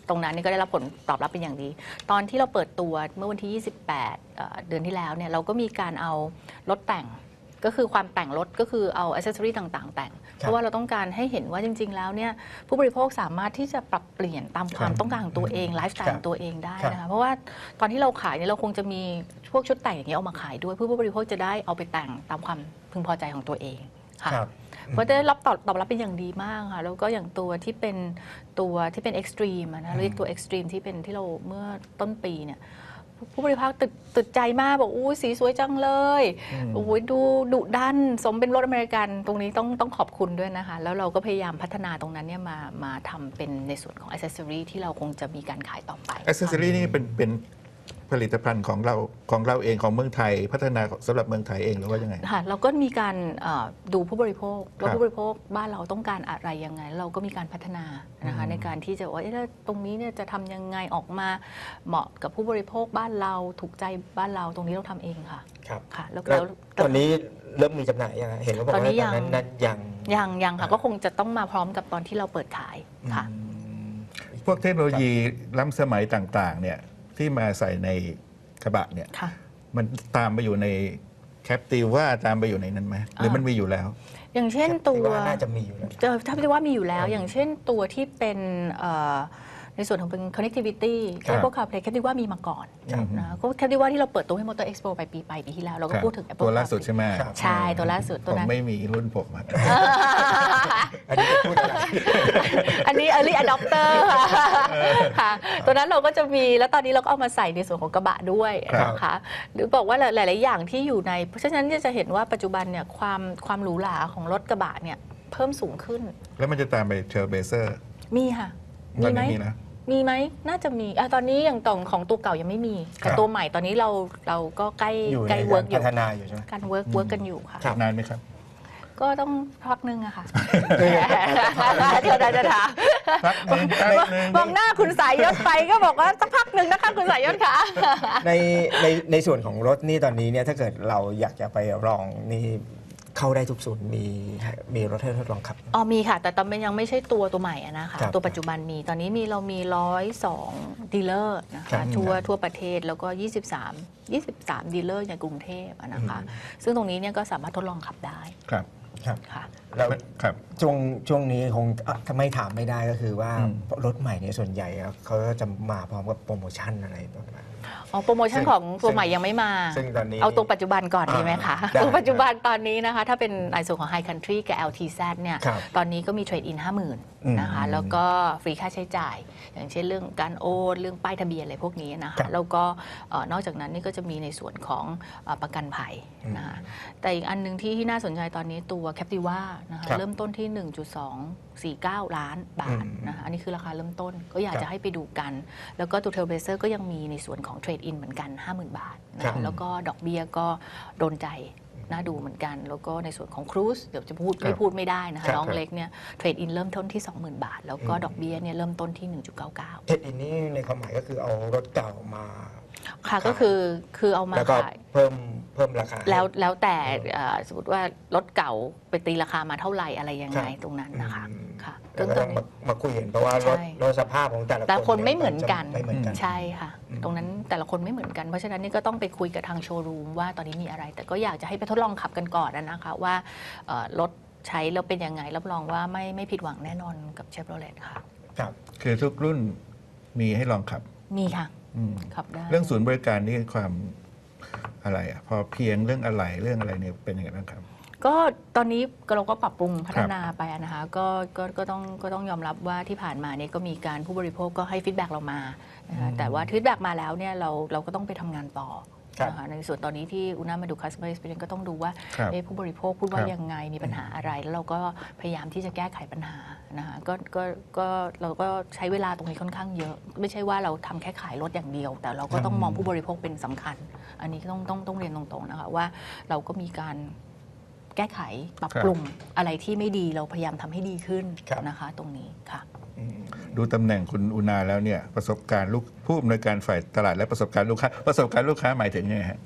S3: ตรงนั้นนี่ก็ได้รับผลตอบรับเป็นอย่างดี ตอนที่เราเปิดตัวเมื่อวันที่ ยี่สิบแปด เอ่อเดือนที่แล้วเนี่ยเราก็มีการเอารถแต่งก็คือความแต่งรถก็คือเอาอ c เซสซอรีต่างๆ แต่ง เพราะว่าเราต้องการให้เห็นว่าจริง ๆ แล้วเนี่ยผู้บริโภคสามารถที่จะปรับเปลี่ยนตามความต้องการของตัวเองไลฟ์สไตล์ของตัวเองได้นะคะเพราะว่าตอนที่เราขายเนี่ยเราคงจะมีพวกชุดแต่งอย่างนี้เอามาขายด้วยเพื่อผู้บริโภคจะได้เอาไปแต่งตามความพึงพอใจของตัวเองค่ะเพราะได้รับตอบตอบรับเป็นอย่างดีมากค่ะแล้วก็อย่างตัวที่เป็นตัวที่เป็นเอ็กซ์ตรีมนะเรียกตัวเอ็กซ์ตรีมที่เป็นที่เราเมื่อต้นปีเนี่ยผู้บริโภคติดติดใจมากบอกอู้สีสวยจังเลยโอ้ยดูดุดันสมเป็นรถอเมริกันตรงนี้ต้องต้องขอบคุณด้วยนะคะแล้วเราก็พยายามพัฒนาตรงนั้นเนี่ยมามาทำเป็นในส่วนของอ c เซสซอรีที่เราคงจะมีการขายต่อไป
S1: อ c เซสซอรีนี่เป็นเป็นผลิตภัณฑ์ของเราของเราเองของเมืองไทยพัฒนาสำหรับเมืองไทยเองหรือว่ายังไง
S3: ค่ะเราก็มีการเอ่อดูผู้บริโภคว่า
S1: ครับ
S3: ผู้บริโภคบ้านเราต้องการอะไรยังไงเราก็มีการพัฒนานะคะในการที่จะว่าเอ๊ะแล้วตรงนี้เนี่ยจะทำยังไงออกมาเหมาะกับผู้บริโภคบ้านเราถูกใจบ้านเราตรงนี้เราทำเองค่ะ
S2: ครับ
S3: ค่ะแล้ว
S2: แล้ว
S3: แล้ว
S2: ตอนนี้เริ่มมีจำหน่ายยังไงเห็นว่าบอก
S3: ตอน
S2: ว่า
S3: นี้
S2: ต
S3: ยั
S2: อน
S3: ง
S2: นั้นนั้นยัง
S3: ยังยังค่ะก็คงจะต้องมาพร้อมกับตอนที่เราเปิดขายค่ะ
S1: พวกเทคโนโลยีล้ำสมัยต่างๆเนี่ยที่มาใส่ในกระบะเนี่ย
S3: ค่ะ
S1: มันตามไปอยู่ในแคปติว่าตามไปอยู่ในนั้นไหมหรือมันมีอยู่แล้ว
S3: อย่างเช่นตัว
S2: ว่าน่าจะมีอยู่แล้ว
S3: เจอถ้าไม่ว่ามีอยู่แล้ว อย่างเช่นตัวที่เป็นเอ่อในส่วนของเป็น connectivity
S1: ครับ
S3: พวก CarPlay แคปติว่ามีมาก่อน
S1: ครับ
S3: นะก็แคปติว่าที่เราเปิดตัวให้ Motor Expo ไปปีไปปีที่แล้ว เราก็พูดถึง Apple
S1: ตัวล่าสุด
S3: CarPlay
S1: ใช่ไหม
S2: ครับ
S3: ใช่ตัวล่าสุด
S1: ผ
S3: ตัว
S1: ม
S3: นั้น
S1: ไม่มีรุ่นผมอะ
S2: อันนี้จะพูดอะไร
S3: อันนี้ early adopter ค่ะตัวนั้นเราก็จะมีแล้วตอนนี้เราก็เอามาใส่ในส่วนของกระบะด้วย
S1: ครับ
S3: นะคะหรือบอกว่าหลาย ๆ อย่างที่อยู่ในเพราะฉะนั้นจะเห็นว่าปัจจุบันเนี่ยความความหรูหราของรถกระบะเนี่ยเพิ่มสูงขึ้น
S1: แล้วมันจะตามไปเทรลเบเซอร์
S3: มีค่ะ
S1: ต
S3: มี
S1: อน
S3: ไหม
S1: นี้มีนะ
S3: มีไหมน่าจะมีอ่ะตอนนี้อย่างตองของตัวเก่ายังไม่มี แต่
S1: ครับ
S3: ตัวใหม่ตอนนี้เราเราก็ใกล้
S2: อยู่ใน
S3: ใกล้
S2: กา
S3: เวิ
S2: ร
S3: ร์กอยู่
S2: พัฒนาอยู่ใช่ไหม
S3: การเวิร์กเวิร์กกันอยู่ค่ะ
S2: ครับ
S1: นานไหมครับ
S3: ก็ต้องพักนึงอะค่ะเดี๋ยวจะถาม
S1: พักหนึ่งแป๊บหนึ่ง
S3: มองหน้าคุณสายยศไปก็บอกว่าสักพักหนึ่งนะคะคุณสายยศค่ะ
S2: ในในในส่วนของรถนี่ตอนนี้เนี่ยถ้าเกิดเราอยากจะไปลองนี่เข้าได้ทุกศูนย์มีมีรถให้ทดลองขับ
S3: อ๋อมีค่ะ แต่ตอนนี้ยังไม่ใช่ตัวตัวใหม่อะนะคะ
S2: ครับ
S3: ตัวปัจจุบันมีตอนนี้มีเรามีร้อยสองดีลเลอร์นะ
S2: ครั
S3: คะ
S2: บ
S3: ทั่วทั่วประเทศแล้วก็ยี่สิบสาม ยี่สิบสามดีลเลอร์ในกรุงเทพอะนะคะซึ่งตรงนี้เนี่ยก็สามารถทดลองขับได้
S1: ครับ
S2: ครับ
S3: ค่ะ
S2: แล้ว
S1: ครับ
S2: ช่วงช่วงนี้คงอ่ะถ้าไม่ถามไม่ได้ก็คือว่า
S1: อืม
S2: รถใหม่เนี่ยส่วนใหญ่อะเขาก็จะมาพร้อมกับโปรโมชั่นอะไรประมาณ
S3: อ๋อโปรโมชั่น
S2: ซึ่ง
S3: ของตัว
S2: ซึ่ง
S3: ใหม่ยังไม่มา
S2: ซึ่งตอนนี้
S3: เอาตัวปัจจุบันก่อนดีไหมคะ
S2: ได้
S3: ตัวปัจจุบันตอนนี้นะคะ ถ้าเป็นในส่วนของ High Country กับ แอล ที แซด เนี่ย
S2: ครับ
S3: ตอนนี้ก็มีเทรดอิน ห้าหมื่น
S2: อืม
S3: นะคะ แล้วก็ฟรีค่าใช้จ่าย อย่างเช่นเรื่องการโอนเรื่องป้ายทะเบียนอะไรพวกนี้นะ
S2: ครั
S3: คะ
S2: บ
S3: แล้วก็เอ่อนอกจากนั้นนี่ก็จะมีในส่วนของเอ่อประกันภัยนะคะแต่อีกอันหนึงที่ที่น่าสนใจตอนนี้ตัว Captiva นะคะ
S2: ครับ
S3: เริ่มต้นที่ หนึ่งจุดสองสี่เก้า ล้านบาท
S2: อืม
S3: นะคะอันนี้คือราคาเริ่มต้นก็อยาก
S2: ครับ
S3: จะให้ไปดูกัน แล้วก็ตัว Trailblazer ก็ยังมีในส่วนของเทรดอินเหมือนกัน ห้าหมื่น บาทนะ
S2: ครั
S3: คะ
S2: บ
S3: แล้วก็ดอกเบี้ยก็โดนใจน่าดูเหมือนกัน แล้วก็ในส่วนของครูซเดี๋ยวจะพูด
S1: ครับ
S3: ไม่พูดไม่ได้นะ
S2: ครั
S3: คะ
S2: บ
S3: น้องเล็กเนี่ยเทรดอินเริ่มต้นที่ สองหมื่น บาท แล้วก็
S2: อืม
S3: ดอกเบี้ยเนี่ยเริ่มต้นที่ หนึ่งจุดเก้าเก้า
S2: เทรดอินนี่ในความหมายก็คือเอารถเก่ามา
S3: ค่ะก็คือคือเอามา
S2: แล้วก็
S3: ขาย
S2: เพิ่มเพิ่มราคาให้
S3: แล้วแล้วแต่เอ่อสมมติว่ารถเก่าไปตีราคามาเท่าไหร่อะไรยังไง
S2: ครับ
S3: ตรงนั้นนะคะ
S2: อืม
S3: ค่ะ
S2: แล้วก็
S3: ตร
S2: ต้อง
S3: ง
S2: มามาคุยกันเพราะว่ารถ
S3: ใช่
S2: รถสภาพของแต่ละคน
S3: แต่คนไม่
S2: ย
S3: เหมือนกัน
S2: จะไม่เหมือนกัน
S3: ใช่ค่ะ
S2: อืม
S3: ตรงนั้นแต่ละคนไม่เหมือนกัน เพราะฉะนั้นนี่ก็ต้องไปคุยกับทางโชว์รูมว่าตอนนี้มีอะไร แต่ก็อยากจะให้ไปทดลองขับกันก่อนนะคะว่าเอ่อรถใช้แล้วเป็นยังไงรับรองว่าไม่ไม่ผิดหวังแน่นอนกับเชฟโรเลตค่ะ
S2: ครับ
S1: คือทุกรุ่นมีให้ลองขับ
S3: มีค่ะ
S1: อืม
S3: ขับได้
S1: เรื่องศูนย์บริการนี่ความอะไรอ่ะพอเพียงเรื่องอะไรเรื่องอะไรเนี่ยเป็นยังไงบ้างครับ
S3: ก็ตอนนี้เราก็ปรับปรุงพัฒนาไปนะคะก็ก็ก็ต้องก็ต้องยอมรับว่าที่ผ่านมาเนี่ยก็มีการผู้บริโภคก็ให้ฟีดแบ็กเรามานะคะแต่ว่าฟีดแบ็กมาแล้วเนี่ยเราเราก็ต้องไปทำงานต่อ
S2: ครับ
S3: นะคะในส่วนตอนนี้ที่อุณามาดู customer experience ก็ต้องดูว่า
S1: ครับ
S3: เอ๊ะผู้บริโภคพูดว่า
S1: ครับ
S3: ยังไงมีปัญหาอะไร แล้วเราก็พยายามที่จะแก้ไขปัญหานะคะก็ก็ก็เราก็ใช้เวลาตรงนี้ค่อนข้างเยอะ ไม่ใช่ว่าเราทำแค่ขายรถอย่างเดียว แต่เราก็ต้องมองผู้บริโภคเป็นสำคัญ อันนี้ก็ต้องต้องต้องเรียนตรงๆนะคะว่าเราก็มีการแก้ไขปรับปรุงอะไรที่ไม่ดีเราพยายามทำให้ดีขึ้น
S2: ครับ
S3: นะคะตรงนี้ค่ะ
S2: อืม
S1: ดูตำแหน่งคุณอุณาแล้วเนี่ยประสบการณ์ลูกผู้อำนวยการฝ่ายตลาดและประสบการณ์ลูกค้าประสบการณ์ลูกค้าหมายถึงยังไงฮะ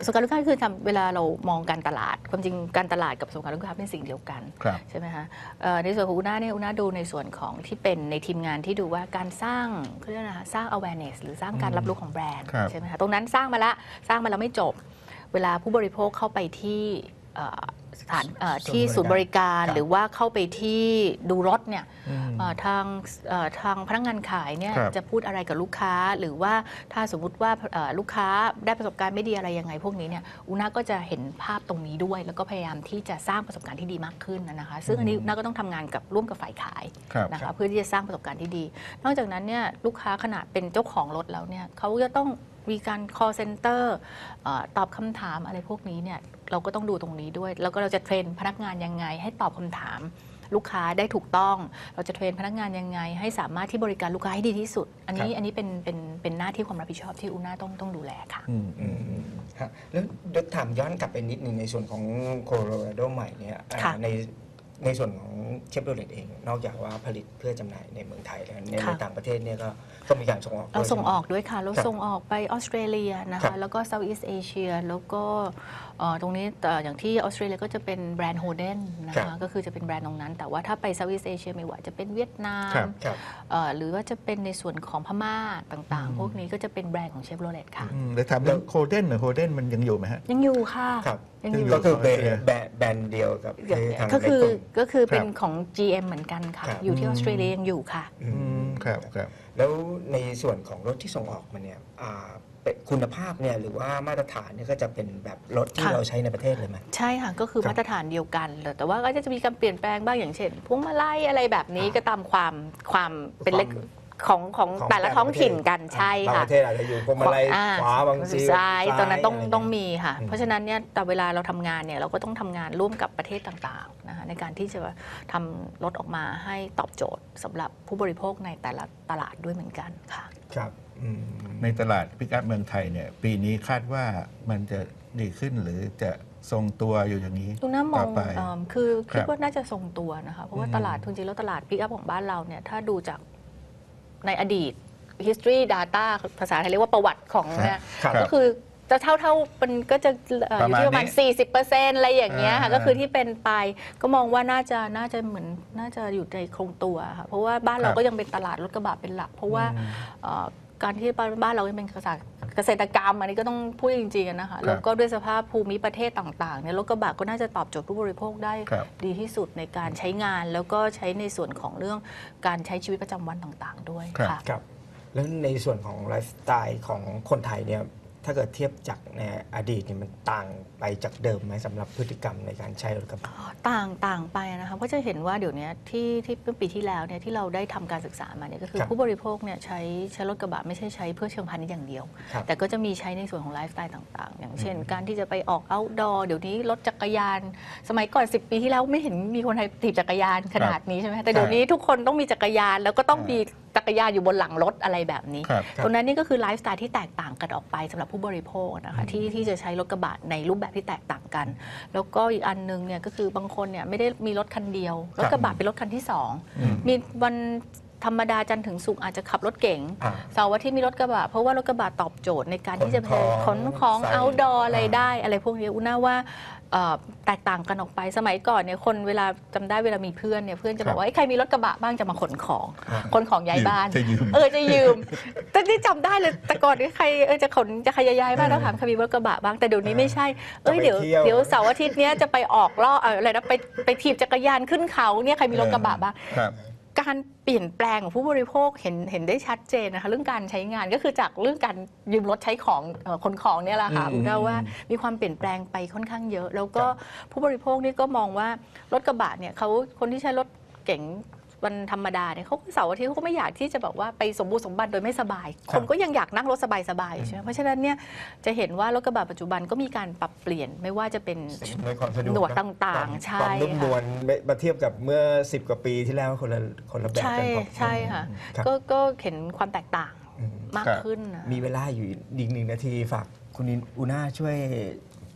S3: สงครามลูกค้าคือทำเวลาเรามองการตลาดความจริงการตลาดกับสงครามลูกค้าเป็นสิ่งเดียวกัน
S1: ครับ
S3: ใช่ไหมคะเอ่อในส่วนของอุน่าเนี่ยอุน่าดูในส่วนของที่เป็นในทีมงานที่ดูว่าการสร้างเขาเรียกนะคะสร้าง awareness หรือสร้างการรับรู้ของแบรนด์
S1: ครับ
S3: ใช่ไหมคะตรงนั้นสร้างมาละสร้างมาแล้วไม่จบ เวลาผู้บริโภคเข้าไปที่เอ่อสถานเอ่อที่ศูนย์บริการ
S2: ครับ
S3: หรือว่าเข้าไปที่ดูรถเนี่ย
S2: อืม
S3: เอ่อทางเอ่อทางพนักงานขายเนี่ย
S1: ครับ
S3: จะพูดอะไรกับลูกค้า หรือว่าถ้าสมมุติว่าเอ่อลูกค้าได้ประสบการณ์ไม่ดีอะไรยังไงพวกนี้เนี่ยอุน่าก็จะเห็นภาพตรงนี้ด้วย แล้วก็พยายามที่จะสร้างประสบการณ์ที่ดีมากขึ้นนะคะ ซึ่งอันนี้อุน่าก็ต้องทำงานกับร่วมกับฝ่ายขาย
S1: ครับ
S3: นะคะเพื่อที่จะสร้างประสบการณ์ที่ดี นอกจากนั้นเนี่ยลูกค้าขนาดเป็นเจ้าของรถแล้วเนี่ยเขาจะต้องมีการ call center เอ่อตอบคำถามอะไรพวกนี้เนี่ยเราก็ต้องดูตรงนี้ด้วย แล้วก็เราจะเทรนพนักงานยังไง ให้ตอบคำถามลูกค้าได้ถูกต้อง เราจะเทรนพนักงานยังไง ให้สามารถที่บริการลูกค้าให้ดีที่สุด อันนี้
S2: ครับ
S3: อันนี้เป็นเป็นเป็นหน้าที่ความรับผิดชอบที่อูน่าต้องต้องดูแลค่ะ
S1: อืม
S2: อืมครับแล้วเดี๋ยวถามย้อนกลับไปนิดนึงในส่วนของโคโลราโดใหม่เนี่ยอ่า
S3: ค่ะ
S2: ในในส่วนของเชฟโรเลตเอง นอกจากว่าผลิตเพื่อจำหน่ายในเมืองไทยแล้วใน
S3: ค่ะ
S2: ต่างประเทศเนี่ยก็ก็มีการส่งออก
S3: เรา
S2: ด้วย
S3: ส่งออก
S2: ใช่ไหม
S3: ด้วยค่ะ เรา
S2: ครับ
S3: ส่งออกไปออสเตรเลียนะ
S2: ครั
S3: คะ
S2: บ
S3: แล้วก็เซาท์อีสต์เอเชีย แล้วก็เอ่อตรงนี้เอ่ออย่างที่ออสเตรเลียก็จะเป็นแบรนด์โฮเดนนะ
S2: ครั
S3: คะ
S2: บ
S3: ก็คือจะเป็นแบรนด์ตรงนั้น แต่ว่าถ้าไปเซาท์อีสต์เอเชียไม่ว่าจะเป็นเวียดนาม
S1: ครับ
S2: ครับ
S3: เอ่อหรือว่าจะเป็นในส่วนของพม่าต่างๆ พวกนี้ก็จะเป็นแบรนด์ของเชฟโรเลตค่ะ
S1: อืมแล้วถามเรื่องโคเดนหรือโคเดนมันยังอยู่ไหมฮะ
S3: ยังอยู่ค่ะ
S2: ครับ
S3: ยังอยู่
S2: ก็คือแบรน
S1: เออ
S2: ด์แบรนด์แบรนด์เดียวกับที่ทาง
S3: ก็คือ
S2: ในลุ่ม
S3: ก็คือเป็น
S1: ครับ
S3: ของ จี เอ็ม เหมือนกันค่ะ
S2: ครับ
S3: อยู่ที่ออสเตรเลียยังอยู่ค่ะ
S2: อื
S1: อื
S2: ม
S1: มครับครับ
S2: แล้วในส่วนของรถที่ส่งออกมาเนี่ยอ่าเป็นคุณภาพเนี่ยหรือว่ามาตรฐานเนี่ยก็จะเป็นแบบรถที่
S3: ค่ะ
S2: เราใช้ในประเทศเลยไหม
S3: ใช่ค่ะ ก็คือ
S2: ครับ
S3: มาตรฐานเดียวกันเลยแต่ว่าก็จะมีการเปลี่ยนแปลงบ้างอย่างเช่นพวงมาลัยอะไรแบบนี้
S2: อ่า
S3: ก็ตามความความเป็นเล็ก
S2: ความ
S3: ของของ
S2: ของ
S3: แต่ละท้องถิ่นกัน
S2: ประเทศ
S3: ใช่
S2: บาง
S3: ค่ะ
S2: ประเทศอาจจะอยู่พวงมาลัย
S3: อ่
S2: ขวาบางที
S3: ซ้ายตรงนั้นต้อง
S2: ะไร
S3: ต้องมีค่ะ
S2: อืม
S3: เพราะฉะนั้นเนี่ยแต่เวลาเราทำงานเนี่ยเราก็ต้องทำงานร่วมกับประเทศต่างๆนะคะในการที่จะทำรถออกมาให้ตอบโจทย์สำหรับผู้บริโภคในแต่ละตลาดด้วยเหมือนกันค่ะ
S2: ครับอืม
S1: ในตลาดพิกัดเมืองไทยเนี่ยปีนี้คาดว่ามันจะดีขึ้นหรือจะทรงตัวอยู่อย่างนี้
S3: ตูน่าม
S1: ต่
S3: อ
S1: อง ไป
S3: เอิ่มคือ
S1: ครั
S3: คิด
S1: บ
S3: ว่าน่าจะทรงตัวนะคะเพราะว่า
S1: อืม
S3: ตลาดจริงๆแล้วตลาดพิกอัพของบ้านเราเนี่ยถ้าดูจากในอดีต history data ภาษาไทยเรียกว่าประวัติของเนี่ย
S2: ครับ
S3: ก็คือจะเท่าเท่าๆมันก็จะเอ่ออยู่ที่ประมาณ สี่สิบเปอร์เซ็นต์ อะไรอย่างเงี้ยค่ะ
S1: อ่า
S3: ก็คือที่เป็นไปก็มองว่าน่าจะน่าจะเหมือนน่าจะอยู่ในคงตัวค่ะเพราะว่าบ้านเราก็ยังเป็นตลาดรถกระบะเป็นหลัก เพราะว่า
S2: อืม
S3: เอ่อการที่บ้านเรายังเป็นเกษตรกรรมอันนี้ก็ต้องพูดจริงๆนะคะแล้วก็ด้วยสภาพภูมิประเทศต่างๆเนี่ยรถกระบะก็น่าจะตอบโจทย์ผู้บริโภคได้
S1: ครับ
S3: ดีที่สุดในการใช้งาน แล้วก็ใช้ในส่วนของเรื่องการใช้ชีวิตประจำวันต่างๆ ด้วย
S1: ครับ
S3: ค่ะ
S2: ครับแล้วในส่วนของไลฟ์สไตล์ของคนไทยเนี่ยถ้าเกิดเทียบจากในอดีตเนี่ยมันต่างไปจากเดิมไหมสำหรับพฤติกรรมในการใช้รถกระบะ
S3: ต่างต่างไปนะคะเพราะจะเห็นว่าเดี๋ยวนี้ที่ที่เมื่อปีที่แล้วเนี่ยที่เราได้ทำการศึกษามาเนี่ยก็คือ
S2: ครับ
S3: ผู้บริโภคเนี่ยใช้ใช้รถกระบะไม่ใช่ใช้เพื่อเชิงพาณิชย์อย่างเดียว
S2: ครับ
S3: แต่ก็จะมีใช้ในส่วนของไลฟ์สไตล์ต่างๆ อย่างเช่น การที่จะไปออก outdoor เดี๋ยวนี้รถจักรยาน สมัยก่อน สิบ ปีที่แล้วไม่เห็นมีคนไทยถีบจักรยานขนาดนี้ใช่ไหมแต่เดี๋ยวนี้ทุกคนต้องมีจักรยานแล้วก็ต้องมีจักรยานอยู่บนหลังรถอะไรแบบนี้
S1: ครับ
S3: ตรงนั้นนี่ก็คือไลฟ์สไตล์ที่แตกต่างกันออกไปสำหรับผู้บริโภคนะคะที่ที่จะใช้รถกระบะในรูปแบบที่แตกต่างกัน แล้วก็อีกอันนึงเนี่ยก็คือบางคนเนี่ยไม่ได้มีรถคันเดียว รถกระบะเป็นรถคันที่สอง
S1: อืม
S3: มีวันธรรมดาจันทร์ถึงศุกร์อาจจะขับรถเก๋ง
S2: อ่า
S3: เสาร์อาทิตย์มีรถกระบะเพราะว่ารถกระบะตอบโจทย์ในการที่จะไป
S2: ขนของ
S3: ขนของ
S2: ใส่
S3: outdoor อะไร
S2: อ่า
S3: ได้อะไรพวกนี้อุน่าว่าเอ่อแตกต่างกันออกไปสมัยก่อนเนี่ยคนเวลาจำได้เวลามีเพื่อนเนี่ยเพื่อนจะบอกว่าเอ้ยใครมีรถกระบะบ้างจะมาขนของ
S2: อ่า
S3: ขนของย้ายบ้าน
S1: จะยืม
S3: เออจะยืม แต่นี่จำได้เลยแต่ก่อนนี่ใครเออจะขนจะใครจะย้ายบ้านแล้วถามใครมีรถกระบะบ้างแต่เดี๋ยวนี้ไม่ใช่ เอ้ย
S2: จะไป
S3: เดี๋ยว
S2: เที่ยว
S3: เดี๋ยวเสาร์อาทิตย์เนี้ยจะไปออกล่อเอ่ออะไรนะไปไปถีบจักรยานขึ้นเขาเนี่ยใครมีรถกระบะบ้าง
S1: ครับ
S3: การเปลี่ยนแปลงของผู้บริโภคเห็นเห็นได้ชัดเจนนะคะเรื่องการใช้งานก็คือจากเรื่องการยืมรถใช้ของเอ่อขนของเนี่ยแหละค่ะ
S2: อืม
S3: ผมเดาว่ามีความเปลี่ยนแปลงไปค่อนข้างเยอะ แล้วก็ผู้บริโภคนี่ก็มองว่ารถกระบะเนี่ยเขาคนที่ใช้รถเก๋งวันธรรมดาเนี่ยเขาเสาร์อาทิตย์เขาก็ไม่อยากที่จะแบบว่าไปสมบูรณ์สมบัติโดยไม่สบาย คนก็ยังอยากนั่งรถสบายๆใช่ไหมเพราะฉะนั้นเนี่ยจะเห็นว่ารถกระบะปัจจุบันก็มีการปรับเปลี่ยนไม่ว่าจะเป็น
S2: ในความสะดวก
S3: หนวด
S2: นะ
S3: ต่างๆใช่
S2: ความนุ่มนว
S3: ค่ะ
S2: ลมาเทียบกับเมื่อสิบกว่าปีที่แล้วคนละคนละแบบ
S3: ใช่
S2: กันครับ
S3: ใช่ค่ะ
S2: ครับ
S3: ก็ก็เห็นความแตกต่าง
S2: อืม
S3: มาก
S1: ครับ
S3: ขึ้นนะ
S2: มีเวลาอยู่อีกหนึ่งนาทีฝากคุณอูน่าช่วย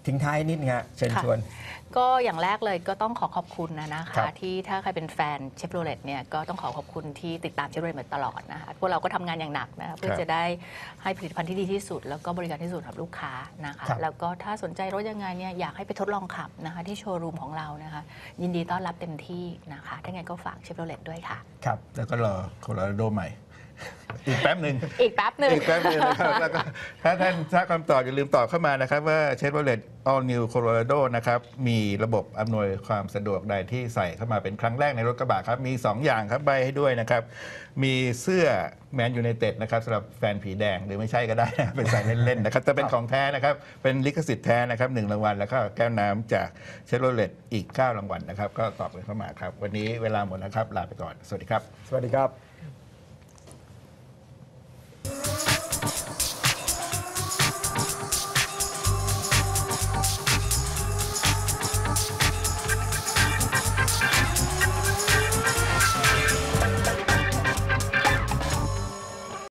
S2: ทิ้งท้ายนิดนึงฮะเชิญชวน
S3: ก็อย่างแรกเลยก็ต้องขอขอบคุณนะนะ
S2: ครั
S3: คะ
S2: บ
S3: ที่ถ้าใครเป็นแฟนเชฟโรเลตเนี่ยก็ต้องขอขอบคุณที่ติดตามเชฟโรเลตมาตลอดนะคะพวกเราก็ทำงานอย่างหนักนะคะเพื่อจะได้ให้ผลิตภัณฑ์ที่ดีที่สุด แล้วก็บริการที่สุดกับลูกค้านะคะ
S2: ครับ
S3: แล้วก็ถ้าสนใจรถยังไงเนี่ยอยากให้ไปทดลองขับนะคะที่โชว์รูมของเรานะคะยินดีต้อนรับเต็มที่นะคะถ้าไงก็ฝากเชฟโรเลตด้วยค่ะ
S2: ครับ
S1: แล้วก็รอโคโลราโดใหม่ อีกแป๊บหนึ่ง
S3: อีกแป๊บหนึ่ง
S1: อีกแป๊บหนึงนะครับแล้วก็ถ้าท่านทราบคำตอบอย่าลืมตอบเข้ามานะครับว่าเชฟโรเลต All New Colorado นะครับมีระบบอำนวยความสะดวกใดที่ใส่เข้ามาเป็นครั้งแรกในรถกระบะครับมี สอง อย่างครับใบให้ด้วยนะครับมีเสื้อแมนยูไนเต็ดนะครับสำหรับแฟนผีแดงหรือไม่ใช่ก็ได้นะเป็นใส่เล่นๆนะครับแต่เป็นของแท้นะครับเป็นลิขสิทธิ์แท้นะครับหนึ่งรางวัลแล้วก็แก้วน้ำจากเชฟโรเลตอีกเก้ารางวัลนะครับก็ตอบกันเข้ามาครับวันนี้เวลาหมดแล้วครับลาไปก่อนสวัสดีครับ
S2: สวัสดีครับ